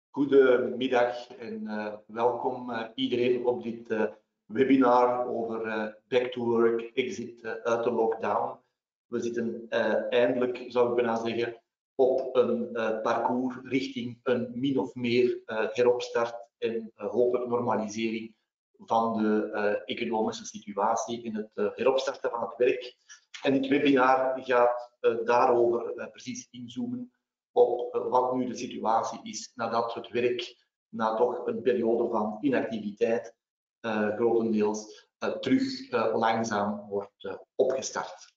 Goedemiddag en welkom iedereen op dit webinar over Back to Work, Exit uit de lockdown. We zitten eindelijk, zou ik bijna zeggen, op een parcours richting een min of meer heropstart en hopelijk normalisering van de economische situatie in het heropstarten van het werk. En dit webinar gaat daarover precies inzoomen op wat nu de situatie is nadat het werk na toch een periode van inactiviteit grotendeels terug langzaam wordt opgestart.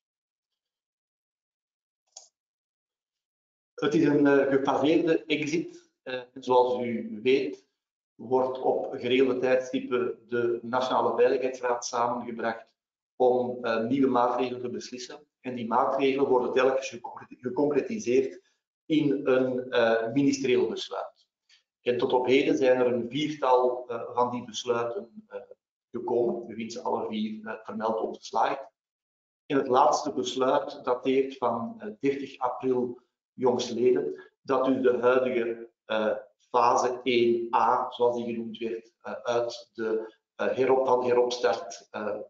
Het is een gefaseerde exit. Zoals u weet wordt op geregelde tijdstippen de Nationale Veiligheidsraad samengebracht om nieuwe maatregelen te beslissen. En die maatregelen worden telkens geconcretiseerd in een ministerieel besluit. En tot op heden zijn er een viertal van die besluiten gekomen. U vindt ze alle vier vermeld op de slide. En het laatste besluit dateert van 30 april jongstleden, dat dus de huidige fase 1a, zoals die genoemd werd, uit de heropstart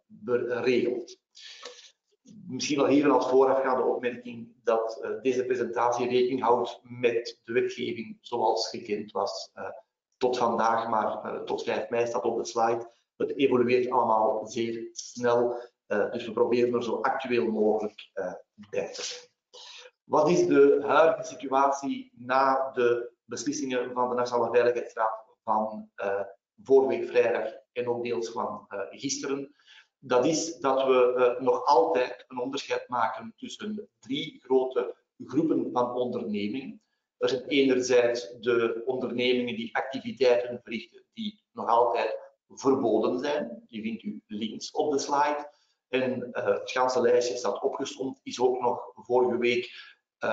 regelt. Misschien al hier als voorafgaande opmerking dat deze presentatie rekening houdt met de wetgeving zoals gekend was tot vandaag, maar tot 5 mei staat op de slide. Het evolueert allemaal zeer snel, dus we proberen er zo actueel mogelijk bij te zijn. Wat is de huidige situatie na de beslissingen van de Nationale Veiligheidsraad van vorige week vrijdag en ook deels van gisteren? Dat is dat we nog altijd een onderscheid maken tussen 3 grote groepen van ondernemingen. Er zijn enerzijds de ondernemingen die activiteiten verrichten die nog altijd verboden zijn. Die vindt u links op de slide. En het ganse lijstje staat opgesomd, is ook nog vorige week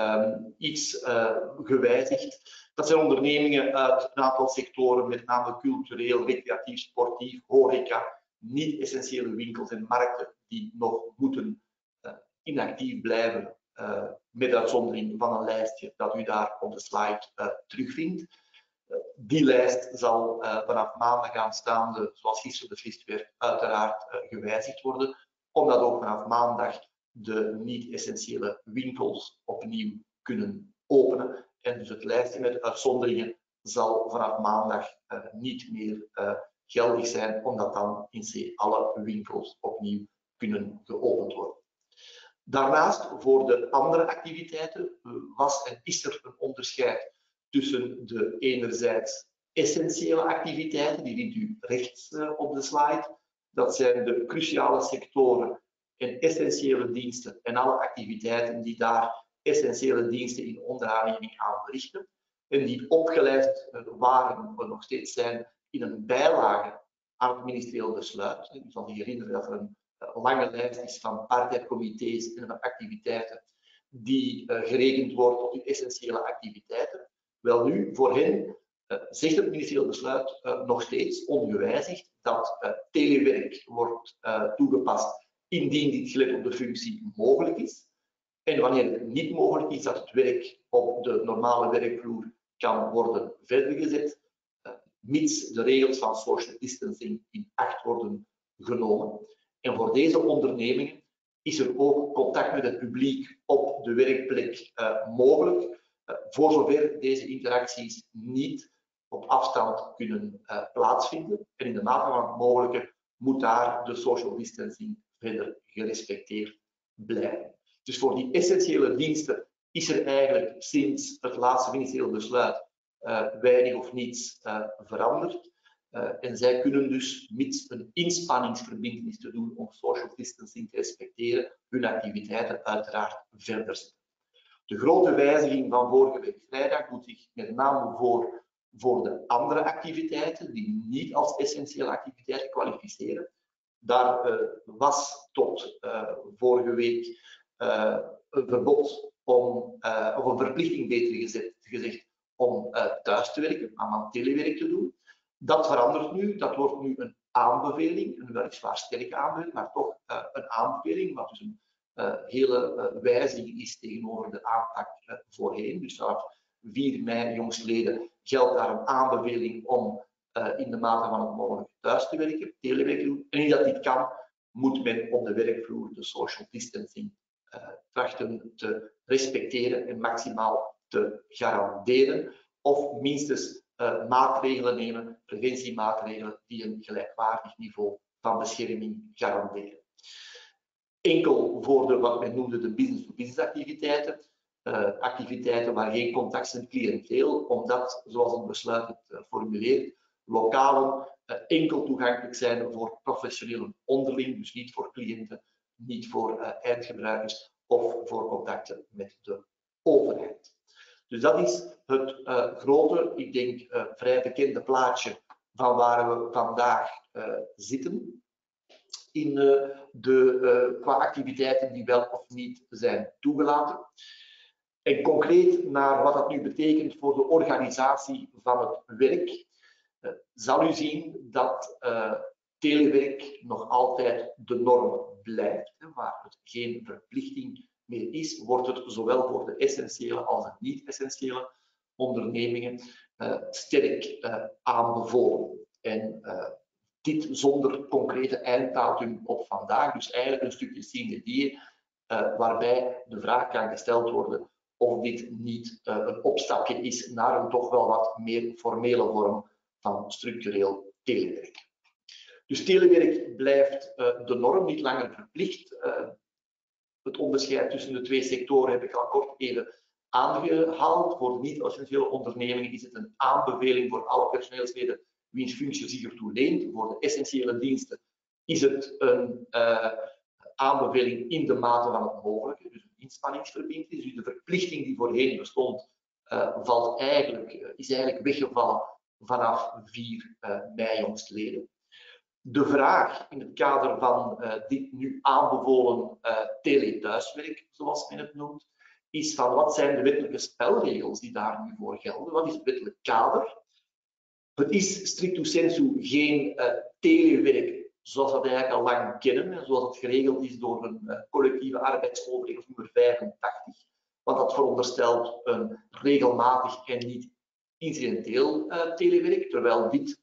iets gewijzigd. Dat zijn ondernemingen uit een aantal sectoren, met name cultureel, recreatief, sportief, horeca, niet-essentiële winkels en markten die nog moeten inactief blijven, met uitzondering van een lijstje dat u daar op de slide terugvindt. Die lijst zal vanaf maandag aanstaande, zoals gisteren beslist werd, uiteraard gewijzigd worden, omdat ook vanaf maandag de niet-essentiële winkels opnieuw kunnen openen. En dus het lijstje met uitzonderingen zal vanaf maandag niet meer geldig zijn, omdat dan in C alle winkels opnieuw kunnen geopend worden. Daarnaast, voor de andere activiteiten, was en is er een onderscheid tussen de enerzijds essentiële activiteiten, die vindt u rechts op de slide. Dat zijn de cruciale sectoren en essentiële diensten en alle activiteiten die daar essentiële diensten in onderhandeling aan verrichten. En die opgelijst waren, of nog steeds zijn, in een bijlage aan het ministerieel besluit. U zal zich herinneren dat er een lange lijst is van partijcomité's en van activiteiten die gerekend wordt tot die essentiële activiteiten. Wel nu, voor hen zegt het ministerieel besluit nog steeds ongewijzigd dat telewerk wordt toegepast indien dit gelet op de functie mogelijk is. En wanneer het niet mogelijk is, dat het werk op de normale werkvloer kan worden verder gezet, mits de regels van social distancing in acht worden genomen. En voor deze ondernemingen is er ook contact met het publiek op de werkplek mogelijk, voor zover deze interacties niet op afstand kunnen plaatsvinden. En in de mate van het mogelijke moet daar de social distancing verder gerespecteerd blijven. Dus voor die essentiële diensten is er eigenlijk sinds het laatste ministerieel besluit weinig of niets veranderd. En zij kunnen dus, mits een inspanningsverbintenis te doen om social distancing te respecteren, hun activiteiten uiteraard verder zetten. De grote wijziging van vorige week vrijdag doet zich met name voor de andere activiteiten die niet als essentiële activiteiten kwalificeren. Daar was tot vorige week een verbod om, of een verplichting beter gezegd, om thuis te werken, aan telewerk te doen. Dat verandert nu, dat wordt nu een aanbeveling, een weliswaar sterke aanbeveling, maar toch een aanbeveling, wat dus een hele wijziging is tegenover de aanpak voorheen. Dus vanaf 4 mei jongstleden geldt daar een aanbeveling om in de mate van het mogelijk thuis te werken, telewerk doen. En indien dat dit kan, moet men op de werkvloer de social distancing trachten te respecteren en maximaal te garanderen. Of minstens maatregelen nemen, preventiemaatregelen die een gelijkwaardig niveau van bescherming garanderen. Enkel voor de, wat men noemde, de business-to-business activiteiten, activiteiten waar geen contact is met cliënteel, omdat, zoals het besluit het formuleert, lokalen enkel toegankelijk zijn voor professionelen onderling, dus niet voor cliënten, niet voor eindgebruikers of voor contacten met de overheid. Dus dat is het grote, ik denk vrij bekende plaatje van waar we vandaag zitten in qua activiteiten die wel of niet zijn toegelaten. En concreet naar wat dat nu betekent voor de organisatie van het werk, zal u zien dat telewerk nog altijd de norm blijft. Waar het geen verplichting meer is, wordt het zowel voor de essentiële als de niet-essentiële ondernemingen sterk aanbevolen. En dit zonder concrete einddatum op vandaag, dus eigenlijk een stukje sine die, waarbij de vraag kan gesteld worden of dit niet een opstapje is naar een toch wel wat meer formele vorm van structureel telewerk. Dus telewerk blijft de norm, niet langer verplicht. Het onderscheid tussen de twee sectoren heb ik al kort even aangehaald. Voor niet-essentiële ondernemingen is het een aanbeveling voor alle personeelsleden wiens functie zich ertoe leent. Voor de essentiële diensten is het een aanbeveling in de mate van het mogelijke, dus een inspanningsverbintenis. Dus de verplichting die voorheen bestond, is eigenlijk weggevallen vanaf 4 mei jongstleden. De vraag in het kader van dit nu aanbevolen telethuiswerk, zoals men het noemt, is van wat zijn de wettelijke spelregels die daar nu voor gelden? Wat is het wettelijk kader? Het is stricto sensu geen telewerk zoals we dat eigenlijk al lang kennen, en zoals het geregeld is door een collectieve arbeidsovereenkomst nummer 85. Want dat veronderstelt een regelmatig en niet incidenteel telewerk, terwijl dit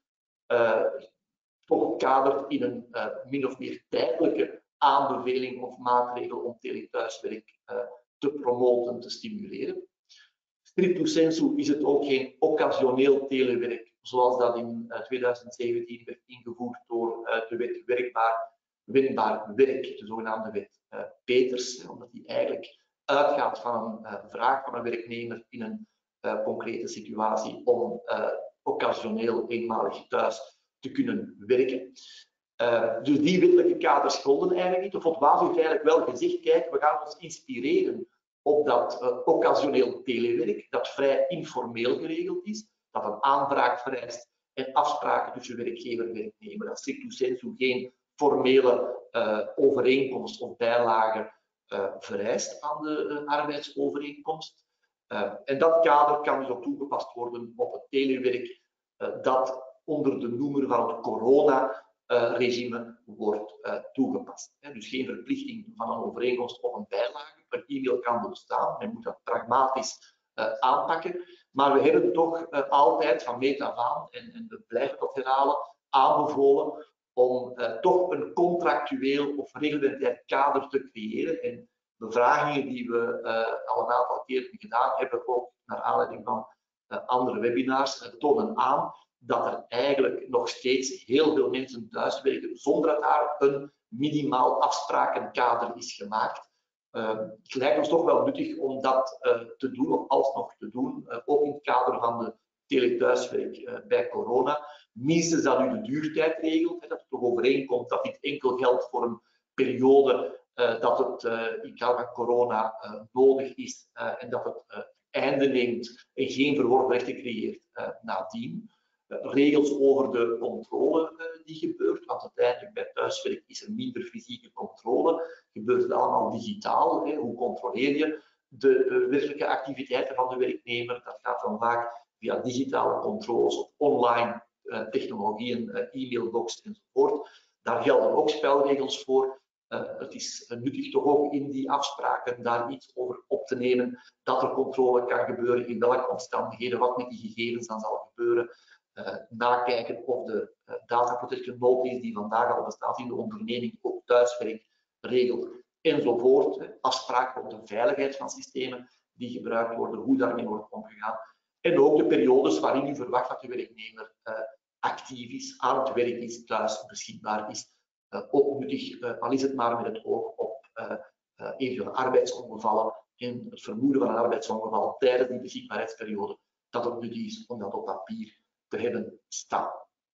toch kadert in een min of meer tijdelijke aanbeveling of maatregel om telethuiswerk te promoten, te stimuleren. Stricto sensu is het ook geen occasioneel telewerk, zoals dat in 2017 werd ingevoerd door de wet Wendbaar Werk, de zogenaamde wet Peters, omdat die eigenlijk uitgaat van een vraag van een werknemer in een concrete situatie om occasioneel eenmalig thuis te kunnen werken. Dus die wettelijke kaders gelden eigenlijk niet. Of wat Waas heeft eigenlijk wel gezegd, kijk, we gaan ons inspireren op dat occasioneel telewerk, dat vrij informeel geregeld is, dat een aanvraag vereist en afspraken tussen werkgever en werknemer. Dat stricto sensu geen formele overeenkomst of bijlage vereist aan de arbeidsovereenkomst. En dat kader kan dus ook toegepast worden op het telewerk dat onder de noemer van het corona-regime wordt toegepast. Dus geen verplichting van een overeenkomst of een bijlage. Per e-mail kan bestaan, men moet dat pragmatisch aanpakken. Maar we hebben toch altijd van meet af aan, en we blijven dat herhalen, aanbevolen om toch een contractueel of reglementair kader te creëren. En bevragingen die we al een aantal keer gedaan hebben, ook naar aanleiding van andere webinars, tonen aan dat er eigenlijk nog steeds heel veel mensen thuiswerken zonder dat daar een minimaal afsprakenkader is gemaakt. Het lijkt ons toch wel nuttig om dat te doen, of alsnog te doen, ook in het kader van de telethuiswerk bij corona. Minstens dat u de duurtijd regelt, dat het toch overeenkomt dat dit enkel geldt voor een periode dat het in het kader van corona nodig is en dat het einde neemt en geen verworven rechten creëert nadien. Regels over de controle die gebeurt, want uiteindelijk bij thuiswerk is er minder fysieke controle, gebeurt het allemaal digitaal. Hoe controleer je de werkelijke activiteiten van de werknemer? Dat gaat dan vaak via digitale controles of online technologieën, e-mailbox enzovoort. Daar gelden ook spelregels voor. Het is nuttig toch ook in die afspraken daar iets over op te nemen, dat er controle kan gebeuren in welke omstandigheden, wat met die gegevens dan zal gebeuren. Nakijken of de data protection notice die vandaag al bestaat in de onderneming ook thuiswerk regelt enzovoort. Afspraken op de veiligheid van systemen die gebruikt worden, hoe daarmee wordt omgegaan. En ook de periodes waarin u verwacht dat de werknemer actief is, aan het werk is, thuis beschikbaar is. Ook nuttig, al is het maar met het oog op eventuele arbeidsongevallen en het vermoeden van een arbeidsongeval tijdens die beschikbaarheidsperiode, dat het nuttig is om dat op papier te hebben staan.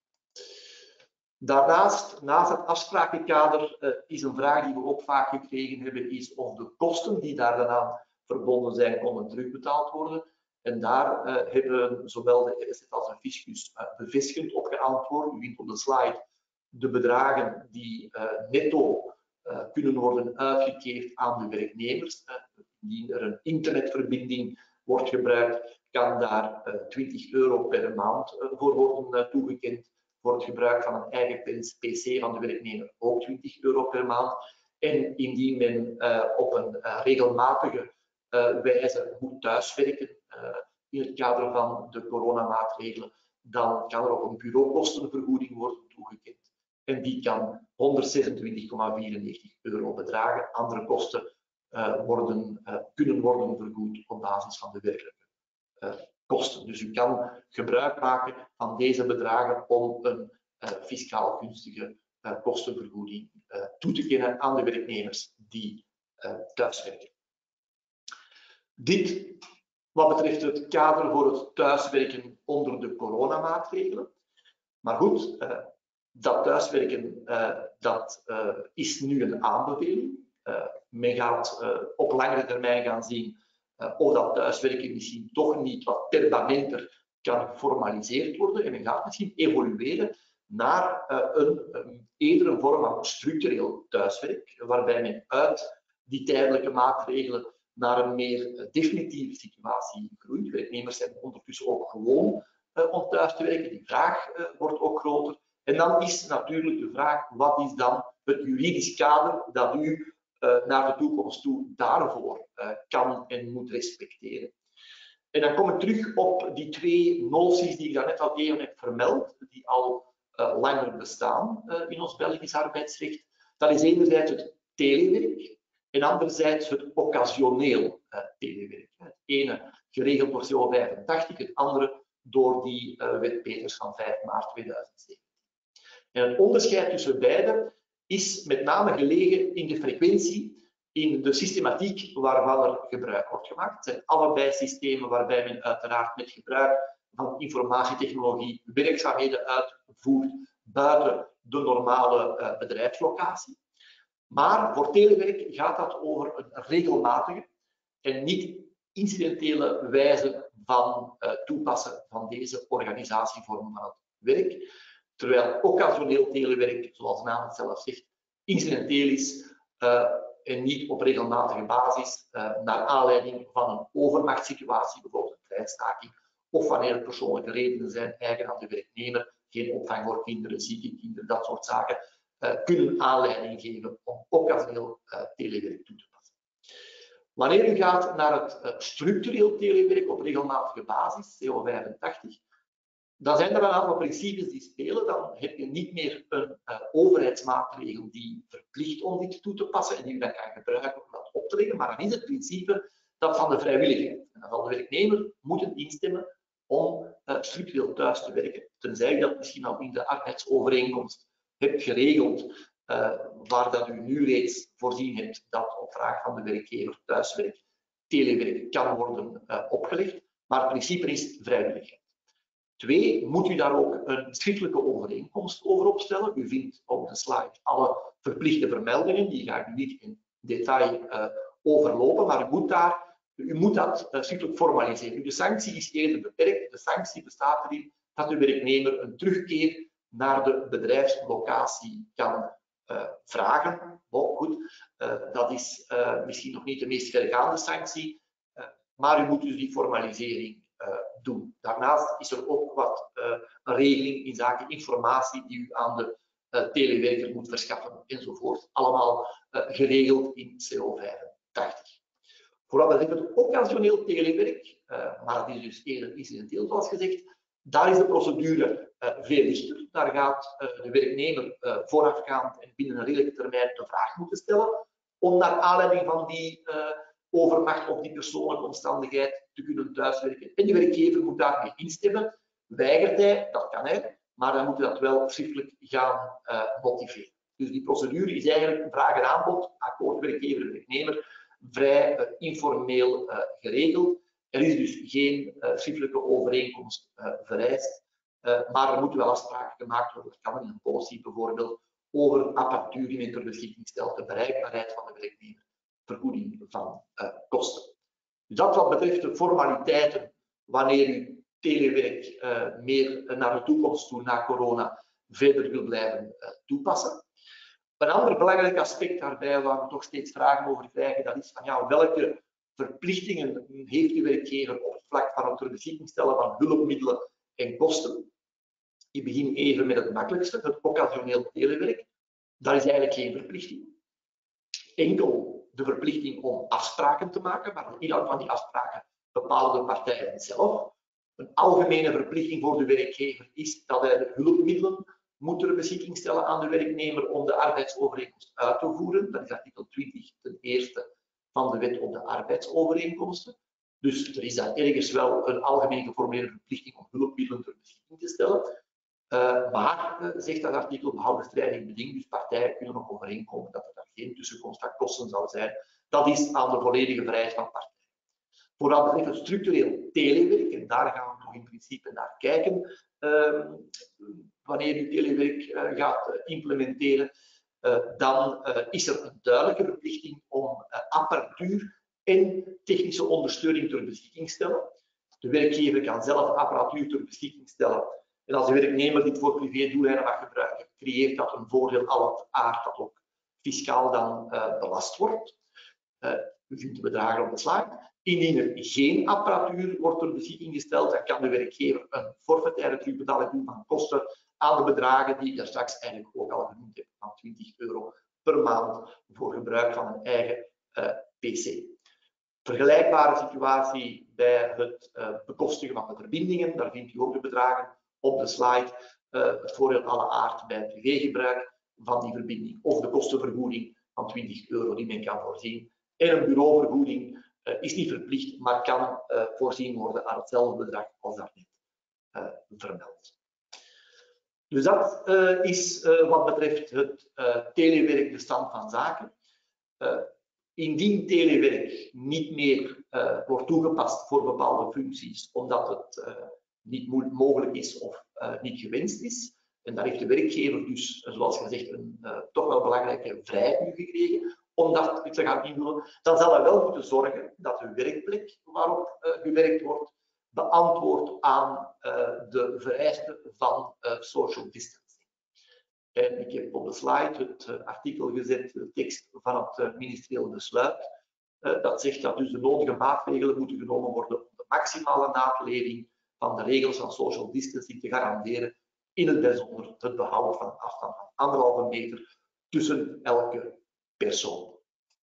Daarnaast, naast het afsprakenkader, is een vraag die we ook vaak gekregen hebben, is of de kosten die daar dan aan verbonden zijn, konden terugbetaald worden. En daar hebben zowel de RSZ als de fiscus bevestigend op geantwoord. U vindt op de slide de bedragen die netto kunnen worden uitgekeerd aan de werknemers. Indien er een internetverbinding wordt gebruikt, kan daar €20 per maand voor worden toegekend. Voor het gebruik van een eigen PC van de werknemer ook €20 per maand. En indien men op een regelmatige wijze moet thuiswerken in het kader van de coronamaatregelen, dan kan er ook een bureaukostenvergoeding worden toegekend. En die kan €126,94 bedragen. Andere kosten kunnen worden vergoed op basis van de werkelijke kosten. Dus u kan gebruik maken van deze bedragen om een fiscaal gunstige kostenvergoeding toe te kennen aan de werknemers die thuiswerken. Dit wat betreft het kader voor het thuiswerken onder de coronamaatregelen. Maar goed, dat thuiswerken dat is nu een aanbeveling. Men gaat op langere termijn gaan zien of dat thuiswerken misschien toch niet wat permanenter kan geformaliseerd worden. En men gaat misschien evolueren naar eerder een vorm van structureel thuiswerk, waarbij men uit die tijdelijke maatregelen naar een meer definitieve situatie groeit. Werknemers zijn ondertussen ook gewoon om thuis te werken. Die vraag wordt ook groter. En dan is natuurlijk de vraag, wat is dan het juridisch kader dat u naar de toekomst toe daarvoor kan en moet respecteren. En dan kom ik terug op die twee noties die ik daarnet al even heb vermeld, die al langer bestaan in ons Belgisch arbeidsrecht. Dat is enerzijds het telewerk en anderzijds het occasioneel telewerk. Het ene geregeld door CO 85, het andere door die wet Peters van 5 maart 2017. En het onderscheid tussen beide is met name gelegen in de frequentie, in de systematiek waarvan er gebruik wordt gemaakt. Het zijn allebei systemen waarbij men uiteraard met gebruik van informatietechnologie werkzaamheden uitvoert buiten de normale bedrijfslocatie. Maar voor telewerk gaat dat over een regelmatige en niet incidentele wijze van toepassen van deze organisatievorm van het werk. Terwijl occasioneel telewerk, zoals de naam het zelf zegt, incidenteel is en niet op regelmatige basis naar aanleiding van een overmachtssituatie, bijvoorbeeld een treinstaking, of wanneer er persoonlijke redenen zijn eigen aan de werknemer, geen opvang voor kinderen, zieke kinderen, dat soort zaken, kunnen aanleiding geven om occasioneel telewerk toe te passen. Wanneer u gaat naar het structureel telewerk op regelmatige basis, CO 85, dan zijn er een aantal principes die spelen. Dan heb je niet meer een overheidsmaatregel die verplicht om dit toe te passen en die u dan kan gebruiken om dat op te leggen, maar dan is het principe dat van de vrijwilligheid. En dan zal de werknemer moeten instemmen om structureel thuis te werken, tenzij u dat misschien al in de arbeidsovereenkomst hebt geregeld, waar dat u nu reeds voorzien hebt dat op vraag van de werkgever thuiswerk, telewerk kan worden opgelegd, maar het principe is vrijwilligheid. 2, moet u daar ook een schriftelijke overeenkomst over opstellen. U vindt op de slide alle verplichte vermeldingen, die ga ik niet in detail overlopen, maar u moet dat schriftelijk formaliseren. De sanctie is eerder beperkt. De sanctie bestaat erin dat de werknemer een terugkeer naar de bedrijfslocatie kan vragen. Oh, goed, dat is misschien nog niet de meest vergaande sanctie, maar u moet dus die formalisering doen. Daarnaast is er ook wat een regeling in zaken informatie die u aan de telewerker moet verschaffen enzovoort. Allemaal geregeld in CO 85. Vooral dat het occasioneel telewerk, maar dat is dus eerder incidenteel zoals gezegd, daar is de procedure veel lichter. Daar gaat de werknemer voorafgaand en binnen een redelijke termijn de vraag moeten stellen om naar aanleiding van die overmacht of die persoonlijke omstandigheid te kunnen thuiswerken. En de werkgever moet daarmee instemmen. Weigert hij, dat kan hij, maar dan moet hij dat wel schriftelijk gaan motiveren. Dus die procedure is eigenlijk een vraag en aanbod, akkoord werkgever-werknemer, vrij informeel geregeld. Er is dus geen schriftelijke overeenkomst vereist, maar er moeten wel afspraken gemaakt worden. Dat kan in een policy bijvoorbeeld over apparatuur die men ter beschikking stelt, de bereikbaarheid van de werknemer, vergoeding van kosten. Dus dat wat betreft de formaliteiten wanneer u telewerk meer naar de toekomst toe, na corona, verder wil blijven toepassen. Een ander belangrijk aspect daarbij, waar we toch steeds vragen over krijgen, dat is van ja, welke verplichtingen heeft uw werkgever op het vlak van het ter beschikking stellen van hulpmiddelen en kosten. Ik begin even met het makkelijkste, het occasioneel telewerk. Daar is eigenlijk geen verplichting. Enkel de verplichting om afspraken te maken, maar de inhoud van die afspraken bepalen de partijen zelf. Een algemene verplichting voor de werkgever is dat hij de hulpmiddelen moet ter beschikking stellen aan de werknemer om de arbeidsovereenkomst uit te voeren. Dat is artikel 20 ten eerste van de wet op de arbeidsovereenkomsten. Dus er is daar ergens wel een algemeen geformuleerde verplichting om hulpmiddelen ter beschikking te stellen. Maar, zegt dat artikel, behouden strijding beding, dus partijen kunnen nog overeenkomen dat er daar geen tussenkomst van kosten zal zijn. Dat is aan de volledige vrijheid van partijen. Vooral betreft het structureel telewerk, en daar gaan we nog in principe naar kijken, wanneer u telewerk gaat implementeren, dan is er een duidelijke verplichting om apparatuur en technische ondersteuning ter beschikking te stellen. De werkgever kan zelf apparatuur ter beschikking stellen. En als de werknemer dit voor privédoeleinden mag gebruiken, creëert dat een voordeel al het aard dat ook fiscaal dan belast wordt. U vindt de bedragen op de slide. Indien er geen apparatuur wordt ter beschikking gesteld, dan kan de werkgever een forfaitaire terugbetaling doen van kosten aan de bedragen die ik daar straks eigenlijk ook al genoemd heb, van €20 per maand voor gebruik van een eigen PC. Vergelijkbare situatie bij het bekostigen van de verbindingen, daar vindt u ook de bedragen op de slide. Het voordeel alle aard bij privégebruik van die verbinding of de kostenvergoeding van €20 die men kan voorzien. En een bureauvergoeding is niet verplicht, maar kan voorzien worden aan hetzelfde bedrag als daarnet vermeld. Dus dat is wat betreft het telewerk de stand van zaken. Indien telewerk niet meer wordt toegepast voor bepaalde functies, omdat het niet mogelijk is of niet gewenst is, en daar heeft de werkgever dus, zoals gezegd, een toch wel belangrijke vrijheid nu gekregen om dat te gaan invullen, dan zal hij wel moeten zorgen dat de werkplek waarop gewerkt wordt beantwoordt aan de vereisten van social distancing. En ik heb op de slide het artikel gezet, de tekst van het ministerieel besluit. Dat zegt dat dus de nodige maatregelen moeten genomen worden om de maximale naleving van de regels van social distancing te garanderen, in het bijzonder het behoud van een afstand van 1,5 meter tussen elke persoon.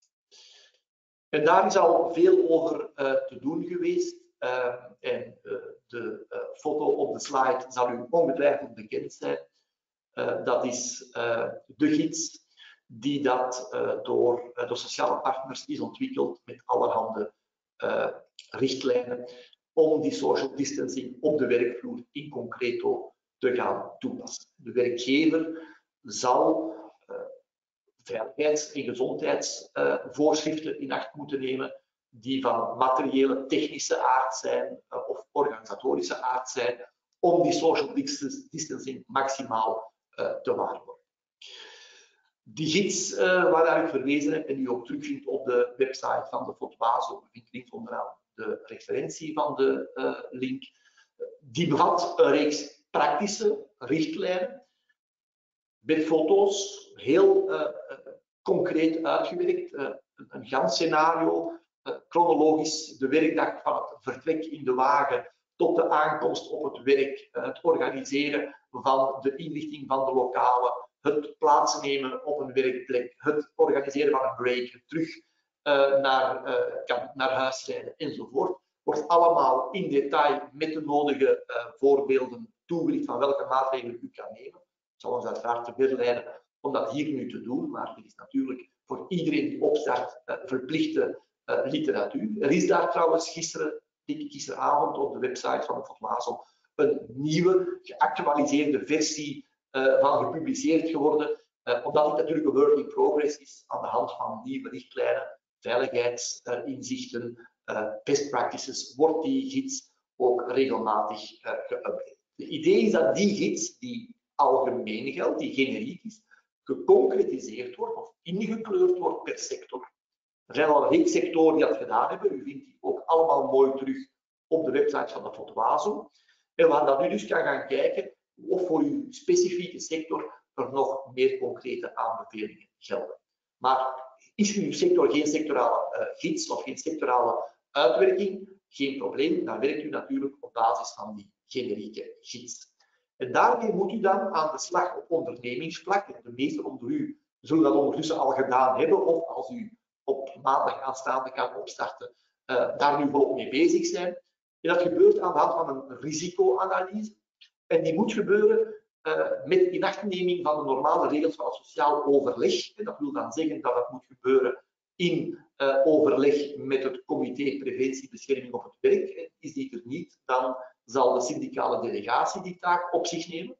En daar is al veel over te doen geweest. En de foto op de slide zal u ongetwijfeld bekend zijn. Dat is de gids die dat door de sociale partners is ontwikkeld met allerhande richtlijnen om die social distancing op de werkvloer in concreto te gaan toepassen. De werkgever zal veiligheids- en gezondheidsvoorschriften in acht moeten nemen die van materiële, technische aard zijn of organisatorische aard zijn om die social distancing maximaal te waarborgen. Die gids waar ik verwezen heb en die ook terugvindt op de website van de FOTWASO, ik link onderaan de referentie van de link, die bevat een reeks praktische richtlijnen met foto's, heel concreet uitgewerkt, een gans scenario, chronologisch de werkdag van het vertrek in de wagen tot de aankomst op het werk, het organiseren van de inrichting van de lokalen, het plaatsnemen op een werkplek, het organiseren van een break, het terug kan naar huis rijden enzovoort. Wordt allemaal in detail met de nodige voorbeelden toegelicht van welke maatregelen u kan nemen. Het zal ons uiteraard te ver leiden om dat hier nu te doen, maar dit is natuurlijk voor iedereen die opstart verplichte literatuur. Er is daar trouwens gisteravond op de website van de Fotwazel een nieuwe, geactualiseerde versie van gepubliceerd geworden, omdat dit natuurlijk een work in progress is aan de hand van nieuwe richtlijnen, veiligheidsinzichten, best practices, wordt die gids ook regelmatig geüpdate. Het idee is dat die gids, die algemeen geldt, die generiek is, geconcretiseerd wordt of ingekleurd wordt per sector. Er zijn al een reeks sectoren die dat gedaan hebben. U vindt die ook allemaal mooi terug op de website van de Fotwazel. En waar dat u dus kan gaan kijken of voor uw specifieke sector er nog meer concrete aanbevelingen gelden. Maar is in uw sector geen sectorale gids of geen sectorale uitwerking, geen probleem, dan werkt u natuurlijk op basis van die generieke gids. En daarmee moet u dan aan de slag op ondernemingsvlak. De meesten onder u zullen dat ondertussen al gedaan hebben, of als u op maandag aanstaande kan opstarten, daar nu volop mee bezig zijn. En dat gebeurt aan de hand van een risicoanalyse. En die moet gebeuren met inachtneming van de normale regels van het sociaal overleg. En dat wil dan zeggen dat dat moet gebeuren in overleg met het comité preventie bescherming op het werk. Is die er niet, dan zal de syndicale delegatie die taak op zich nemen.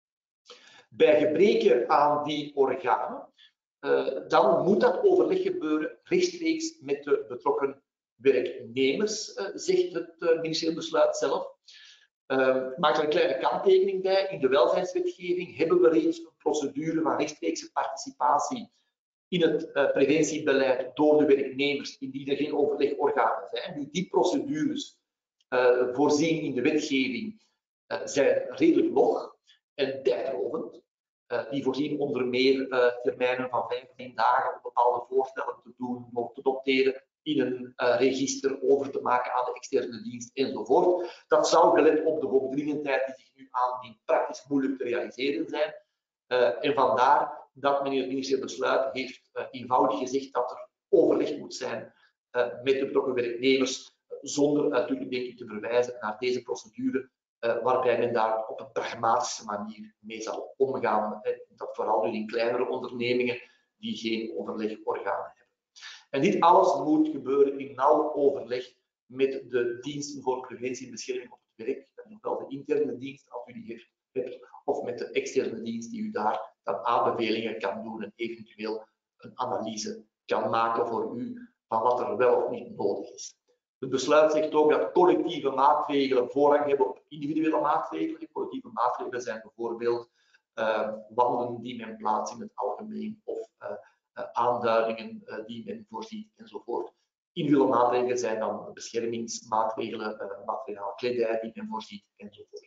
Bij gebreke aan die organen, dan moet dat overleg gebeuren rechtstreeks met de betrokken werknemers, zegt het ministerieel besluit zelf. Ik maak er een kleine kanttekening bij. In de welzijnswetgeving hebben we reeds een procedure van rechtstreekse participatie in het preventiebeleid door de werknemers, indien er geen overlegorganen zijn. Nu, die procedures voorzien in de wetgeving zijn redelijk log en tijdrovend. Die voorzien onder meer termijnen van 15 dagen om bepaalde voorstellen te doen, nog te noteren, in een register over te maken aan de externe dienst enzovoort. Dat zou gelet op de hoogdringendheid die zich nu aandient praktisch moeilijk te realiseren zijn. En vandaar dat meneer het ministerieel besluit heeft eenvoudig gezegd dat er overleg moet zijn met de betrokken werknemers, zonder natuurlijk denk ik te verwijzen naar deze procedure, waarbij men daar op een pragmatische manier mee zal omgaan. Dat vooral nu in kleinere ondernemingen die geen overlegorganen hebben. En dit alles moet gebeuren in nauw overleg met de diensten voor preventie en bescherming op het werk, ofwel de interne dienst als u die hebt, of met de externe dienst die u daar dan aanbevelingen kan doen en eventueel een analyse kan maken voor u van wat er wel of niet nodig is. Het besluit zegt ook dat collectieve maatregelen voorrang hebben op individuele maatregelen. Collectieve maatregelen zijn bijvoorbeeld wanden die men plaatst in het algemeen of aanduidingen die men voorziet enzovoort. Individuele maatregelen zijn dan beschermingsmaatregelen, materiaal, kledij die men voorziet enzovoort.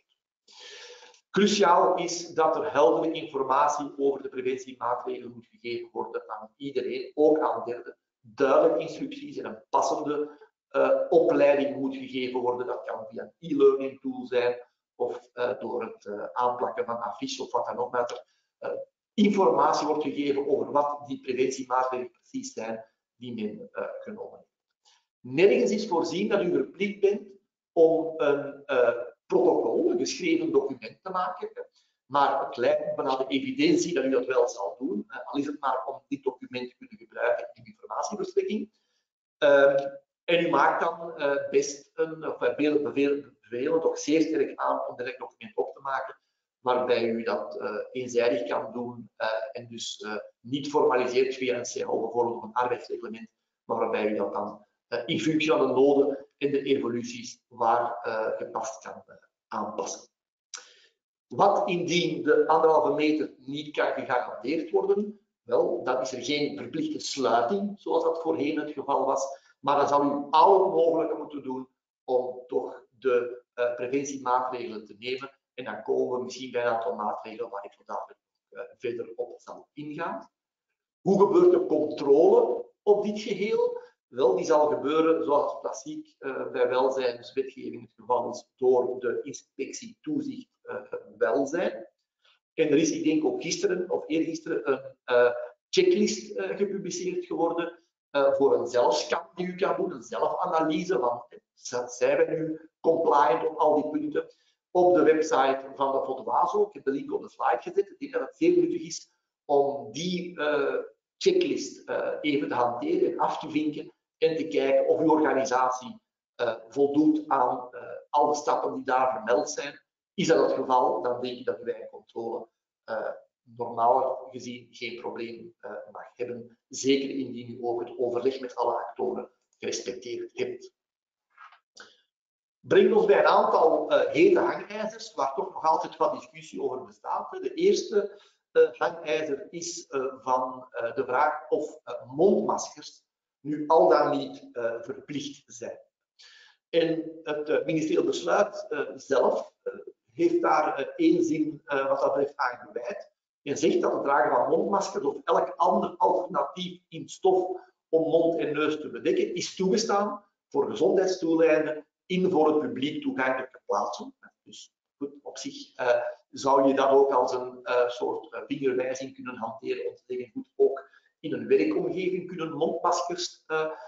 Cruciaal is dat er heldere informatie over de preventiemaatregelen moet gegeven worden aan iedereen, ook aan derden. Duidelijke instructies en een passende opleiding moet gegeven worden. Dat kan via een e-learning tool zijn of door het aanplakken van affiches of wat dan ook. Dat er informatie wordt gegeven over wat die preventiemaatregelen precies zijn die men genomen heeft. Nergens is voorzien dat u verplicht bent om een protocol, een geschreven document te maken, maar het lijkt me vanuit de evidentie dat u dat wel zal doen, al is het maar om dit document te kunnen gebruiken in informatieverstrekking. En u maakt dan best bevelen toch zeer sterk aan om direct document op te maken, waarbij u dat eenzijdig kan doen en dus niet formaliseert via een CAO bijvoorbeeld of een arbeidsreglement, maar waarbij u dat dan in functie van de noden en de evoluties waar gepast kan aanpassen. Wat indien de 1,5 meter niet kan gegarandeerd worden? Wel, dan is er geen verplichte sluiting, zoals dat voorheen het geval was, maar dan zal u al het mogelijke moeten doen om toch de preventiemaatregelen te nemen. En dan komen we misschien bij een aantal maatregelen waar ik zo dadelijk verder op zal ingaan. Hoe gebeurt de controle op dit geheel? Wel, die zal gebeuren zoals klassiek bij welzijnswetgeving het geval is, door de inspectie toezicht welzijn. En er is, ik denk ook gisteren of eergisteren, een checklist gepubliceerd geworden voor een zelfscan die u kan doen, een zelfanalyse van zijn wij nu compliant op al die punten. Op de website van de Fotowazo, ik heb de link op de slide gezet, ik denk dat het zeer nuttig is om die checklist even te hanteren en af te vinken en te kijken of uw organisatie voldoet aan al de stappen die daar vermeld zijn. Is dat het geval, dan denk ik dat u eigen controle normaal gezien geen probleem mag hebben. Zeker indien u ook het overleg met alle actoren gerespecteerd hebt. Brengt ons bij een aantal hete hangijzers, waar toch nog altijd wat discussie over bestaat. De eerste hangijzer is van de vraag of mondmaskers nu al dan niet verplicht zijn. En het ministerieel besluit zelf heeft daar één zin wat dat betreft aan gewijd. En zegt dat het dragen van mondmaskers of elk ander alternatief in stof om mond en neus te bedekken is toegestaan voor gezondheidsdoeleinden in voor het publiek toegankelijke plaatsen. Dus goed, op zich zou je dat ook als een soort vingerwijzing kunnen hanteren om te zeggen, goed, ook in een werkomgeving kunnen mondmaskers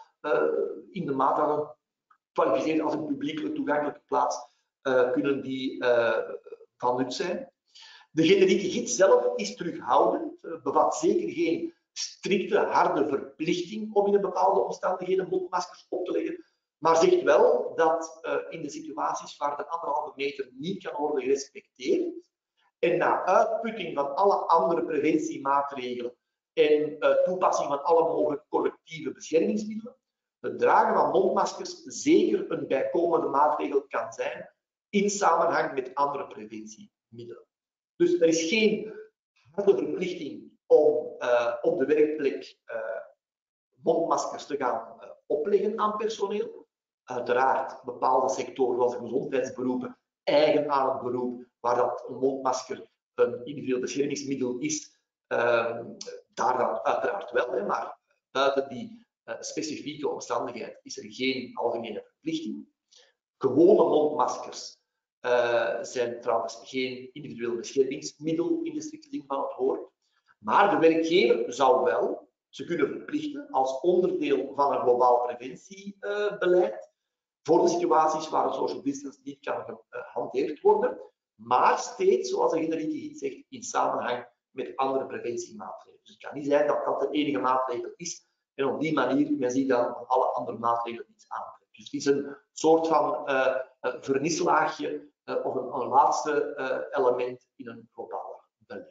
in de mate dat het kwalificeert als een publiekelijk toegankelijke plaats, kunnen die van nut zijn. De generieke gids zelf is terughoudend, bevat zeker geen strikte, harde verplichting om in een bepaalde omstandigheden mondmaskers op te leggen, maar zegt wel dat in de situaties waar de 1,5 meter niet kan worden gerespecteerd en na uitputting van alle andere preventiemaatregelen en toepassing van alle mogelijke collectieve beschermingsmiddelen, het dragen van mondmaskers zeker een bijkomende maatregel kan zijn in samenhang met andere preventiemiddelen. Dus er is geen harde verplichting om op de werkplek mondmaskers te gaan opleggen aan personeel. Uiteraard bepaalde sectoren zoals de gezondheidsberoepen eigen aan het beroep, waar dat een mondmasker een individueel beschermingsmiddel is, daar dan uiteraard wel, hè, maar buiten die specifieke omstandigheid is er geen algemene verplichting. Gewone mondmaskers zijn trouwens geen individueel beschermingsmiddel in de strikte zin van het woord. Maar de werkgever zou wel ze kunnen verplichten als onderdeel van een globaal preventiebeleid voor de situaties waar een social distance niet kan gehanteerd worden, maar steeds, zoals de generieke gids zegt, in samenhang met andere preventiemaatregelen. Dus het kan niet zijn dat dat de enige maatregel is en op die manier men zich dan van alle andere maatregelen niets aantrekt. Dus het is een soort van vernislaagje of een laatste element in een globaal beleid.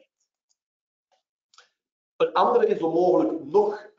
Een andere en zo mogelijk nog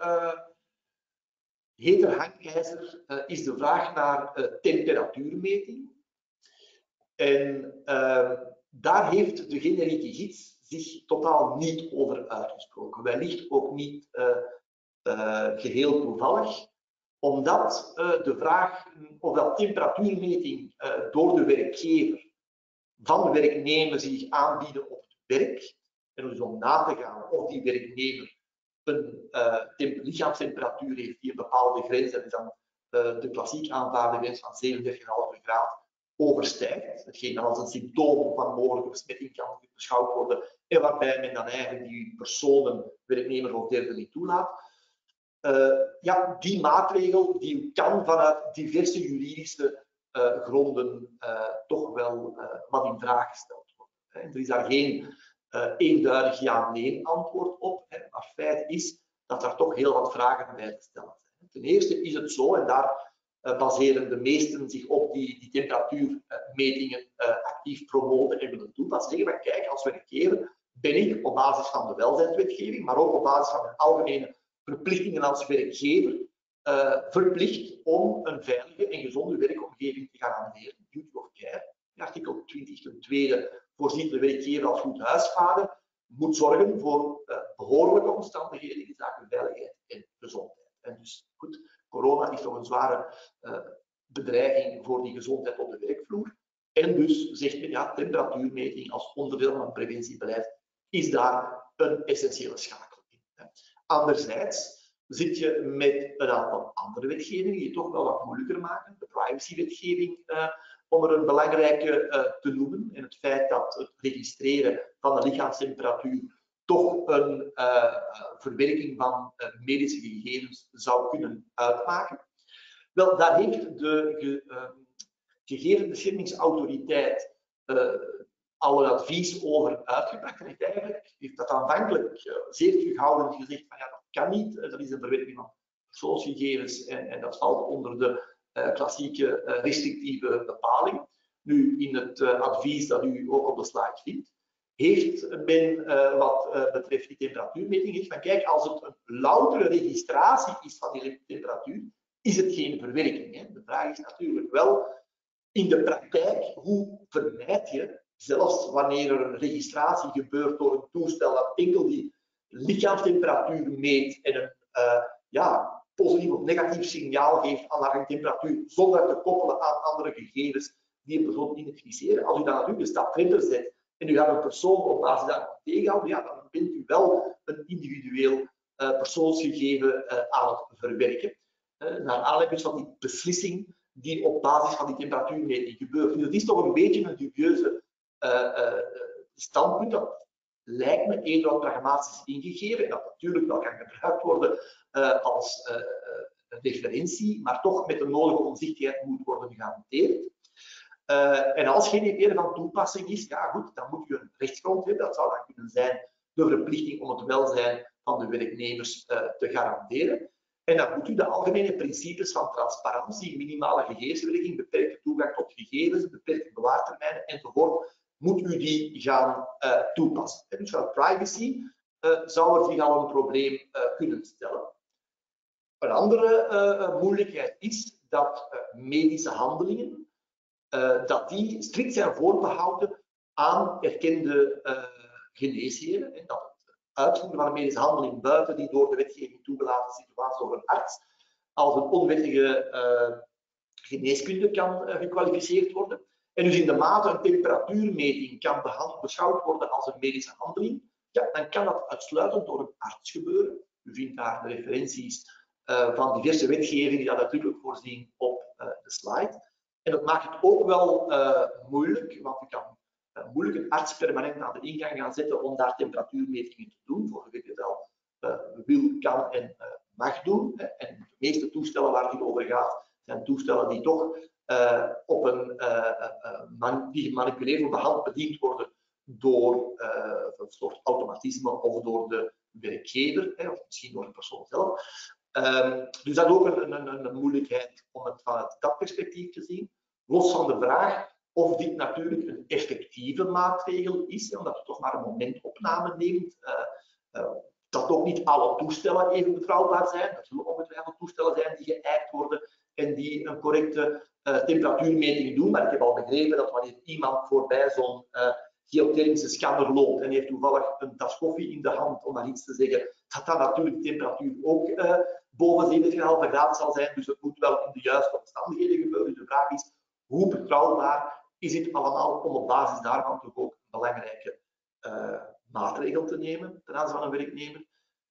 heter hangijzer is de vraag naar temperatuurmeting. En daar heeft de generieke gids zich totaal niet over uitgesproken. Wellicht ook niet geheel toevallig, omdat de vraag of dat temperatuurmeting door de werkgever van de werknemer zich aanbieden op het werk, en dus om na te gaan of die werknemer een lichaamstemperatuur heeft die een bepaalde grens, dat is dan de klassiek aanvaarde grens van 37,5 graden, overstijgt. Hetgeen dan als een symptoom van mogelijke besmetting kan beschouwd worden en waarbij men dan eigenlijk die personen, werknemers of derden niet toelaat. Ja, die maatregel die kan vanuit diverse juridische gronden toch wel wat in vraag gesteld worden. Er is daar geen eenduidig ja-nee antwoord op, maar feit is dat er toch heel wat vragen bij te stellen zijn. Ten eerste is het zo, en daar baseren de meesten zich op die temperatuurmetingen actief promoten en willen toepassen. Zeggen we, kijk, als werkgever ben ik op basis van de welzijnswetgeving, maar ook op basis van mijn algemene verplichtingen als werkgever verplicht om een veilige en gezonde werkomgeving te garanderen. Duty of care. In artikel 20.2 voorziet de werkgever als goed huisvader moet zorgen voor behoorlijke omstandigheden in zaken veiligheid en gezondheid. En dus goed, corona is toch een zware bedreiging voor die gezondheid op de werkvloer. En dus zegt men, ja, temperatuurmeting als onderdeel van het preventiebeleid is daar een essentiële schakel in. Anderzijds zit je met een aantal andere wetgevingen die het toch wel wat moeilijker maken. De privacywetgeving, om er een belangrijke te noemen. En het feit dat het registreren van de lichaamstemperatuur toch een verwerking van medische gegevens zou kunnen uitmaken. Wel, daar heeft de gegevensbeschermingsautoriteit al een advies over uitgebracht. En heeft dat aanvankelijk zeer terughoudend gezegd van ja, dat kan niet, dat is een verwerking van persoonsgegevens en dat valt onder de klassieke restrictieve bepalingen. Nu, in het advies dat u ook op de slide vindt, heeft men wat betreft die temperatuurmeting gezegd van kijk, als het een loutere registratie is van die temperatuur, is het geen verwerking. Hè? De vraag is natuurlijk wel, in de praktijk, hoe vermijd je, zelfs wanneer er een registratie gebeurt door een toestel dat enkel die lichaamstemperatuur meet en een positief of negatief signaal geeft aan haar temperatuur, zonder te koppelen aan andere gegevens die een persoon identificeren. Als u dan natuurlijk een stap verder zet en u gaat een persoon op basis daarvan tegenhouden, ja, dan bent u wel een individueel persoonsgegeven aan het verwerken. Naar aanleiding van die beslissing die op basis van die temperatuurmeting gebeurt. Dus het is toch een beetje een dubieuze standpunt. Dat lijkt me eerder wat pragmatisch ingegeven. En dat natuurlijk wel kan gebruikt worden als referentie, maar toch met de nodige omzichtigheid moet worden gehanteerd. En als GDPR van toepassing is, ja goed, dan moet je een rechtsgrond hebben. Dat zou dan kunnen zijn de verplichting om het welzijn van de werknemers te garanderen. En dan moet u de algemene principes van transparantie, minimale gegevensverwerking, beperkte toegang tot gegevens, beperkte bewaartermijnen enzovoort, moet u die gaan toepassen. En dus van privacy zou er zich al een probleem kunnen stellen. Een andere moeilijkheid is dat medische handelingen dat die strikt zijn voorbehouden aan erkende geneesheren. En dat het uitvoeren van een medische handeling buiten die door de wetgeving toegelaten situatie door een arts als een onwettige geneeskunde kan gekwalificeerd worden. En dus in de mate een temperatuurmeting kan beschouwd worden als een medische handeling, ja, dan kan dat uitsluitend door een arts gebeuren. U vindt daar de referenties van diverse wetgevingen die dat natuurlijk voorzien op de slide. En dat maakt het ook wel moeilijk, want je kan moeilijk een arts permanent aan de ingang gaan zetten om daar temperatuurmetingen te doen, voor wie het al wil, kan en mag doen. Hè. En de meeste toestellen waar het over gaat, zijn toestellen die toch op die gemanipuleerd op de hand bediend worden door een soort automatisme of door de werkgever, hè, of misschien door de persoon zelf. Dus dat is ook een moeilijkheid om het vanuit dat perspectief te zien. Los van de vraag of dit natuurlijk een effectieve maatregel is, omdat je toch maar een momentopname neemt, dat ook niet alle toestellen even betrouwbaar zijn. Er zullen ongetwijfeld toestellen zijn die geëikt worden en die een correcte temperatuurmeting doen. Maar ik heb al begrepen dat wanneer iemand voorbij zo'n geothermische scanner loopt en heeft toevallig een tas koffie in de hand, om maar iets te zeggen, dat dan natuurlijk de temperatuur ook boven 70,5 graden zal zijn. Dus het moet wel in de juiste omstandigheden gebeuren. Dus de vraag is, hoe betrouwbaar is het allemaal om op basis daarvan toch ook een belangrijke maatregel te nemen ten aanzien van een werknemer.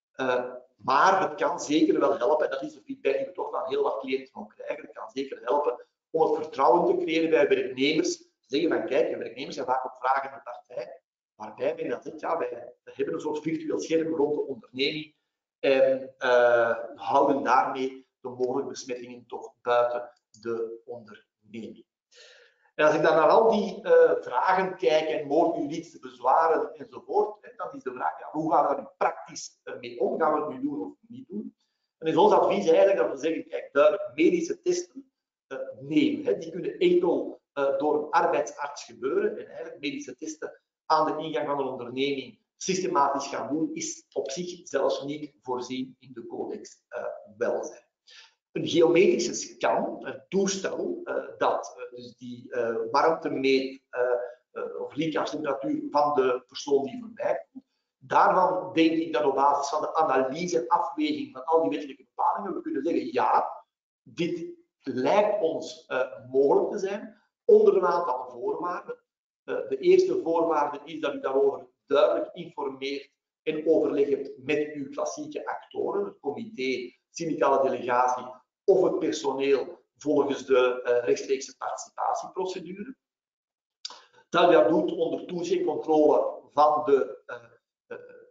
Maar het kan zeker wel helpen, en dat is de feedback die we toch van heel wat cliënten ook krijgen, het kan zeker helpen om het vertrouwen te creëren bij werknemers. Zeggen van kijk, werknemers zijn vaak op vragende partij, waarbij men dat zegt, ja, wij hebben een soort virtueel scherm rond de onderneming en houden daarmee de mogelijke besmettingen toch buiten de onderneming. En als ik dan naar al die vragen kijk en moordjuridische bezwaren enzovoort, dan is de vraag, ja, hoe gaan we daar nu praktisch mee om? Gaan we het nu doen of niet doen? En is ons advies eigenlijk dat we zeggen, kijk, duidelijk medische testen nemen. Die kunnen enkel door een arbeidsarts gebeuren. En eigenlijk medische testen aan de ingang van een onderneming systematisch gaan doen, is op zich zelfs niet voorzien in de codex welzijn. Een geometrische scan, een toestel dat dus die warmte meet of lichaamstemperatuur van de persoon die voorbij komt. Daarvan denk ik dat op basis van de analyse en afweging van al die wettelijke bepalingen we kunnen zeggen, ja, dit lijkt ons mogelijk te zijn, onder een aantal voorwaarden. De eerste voorwaarde is dat u daarover duidelijk informeert en overleg hebt met uw klassieke actoren, het comité, syndicale delegatie of het personeel volgens de rechtstreekse participatieprocedure. Dat u dat doet onder toezicht en controle van de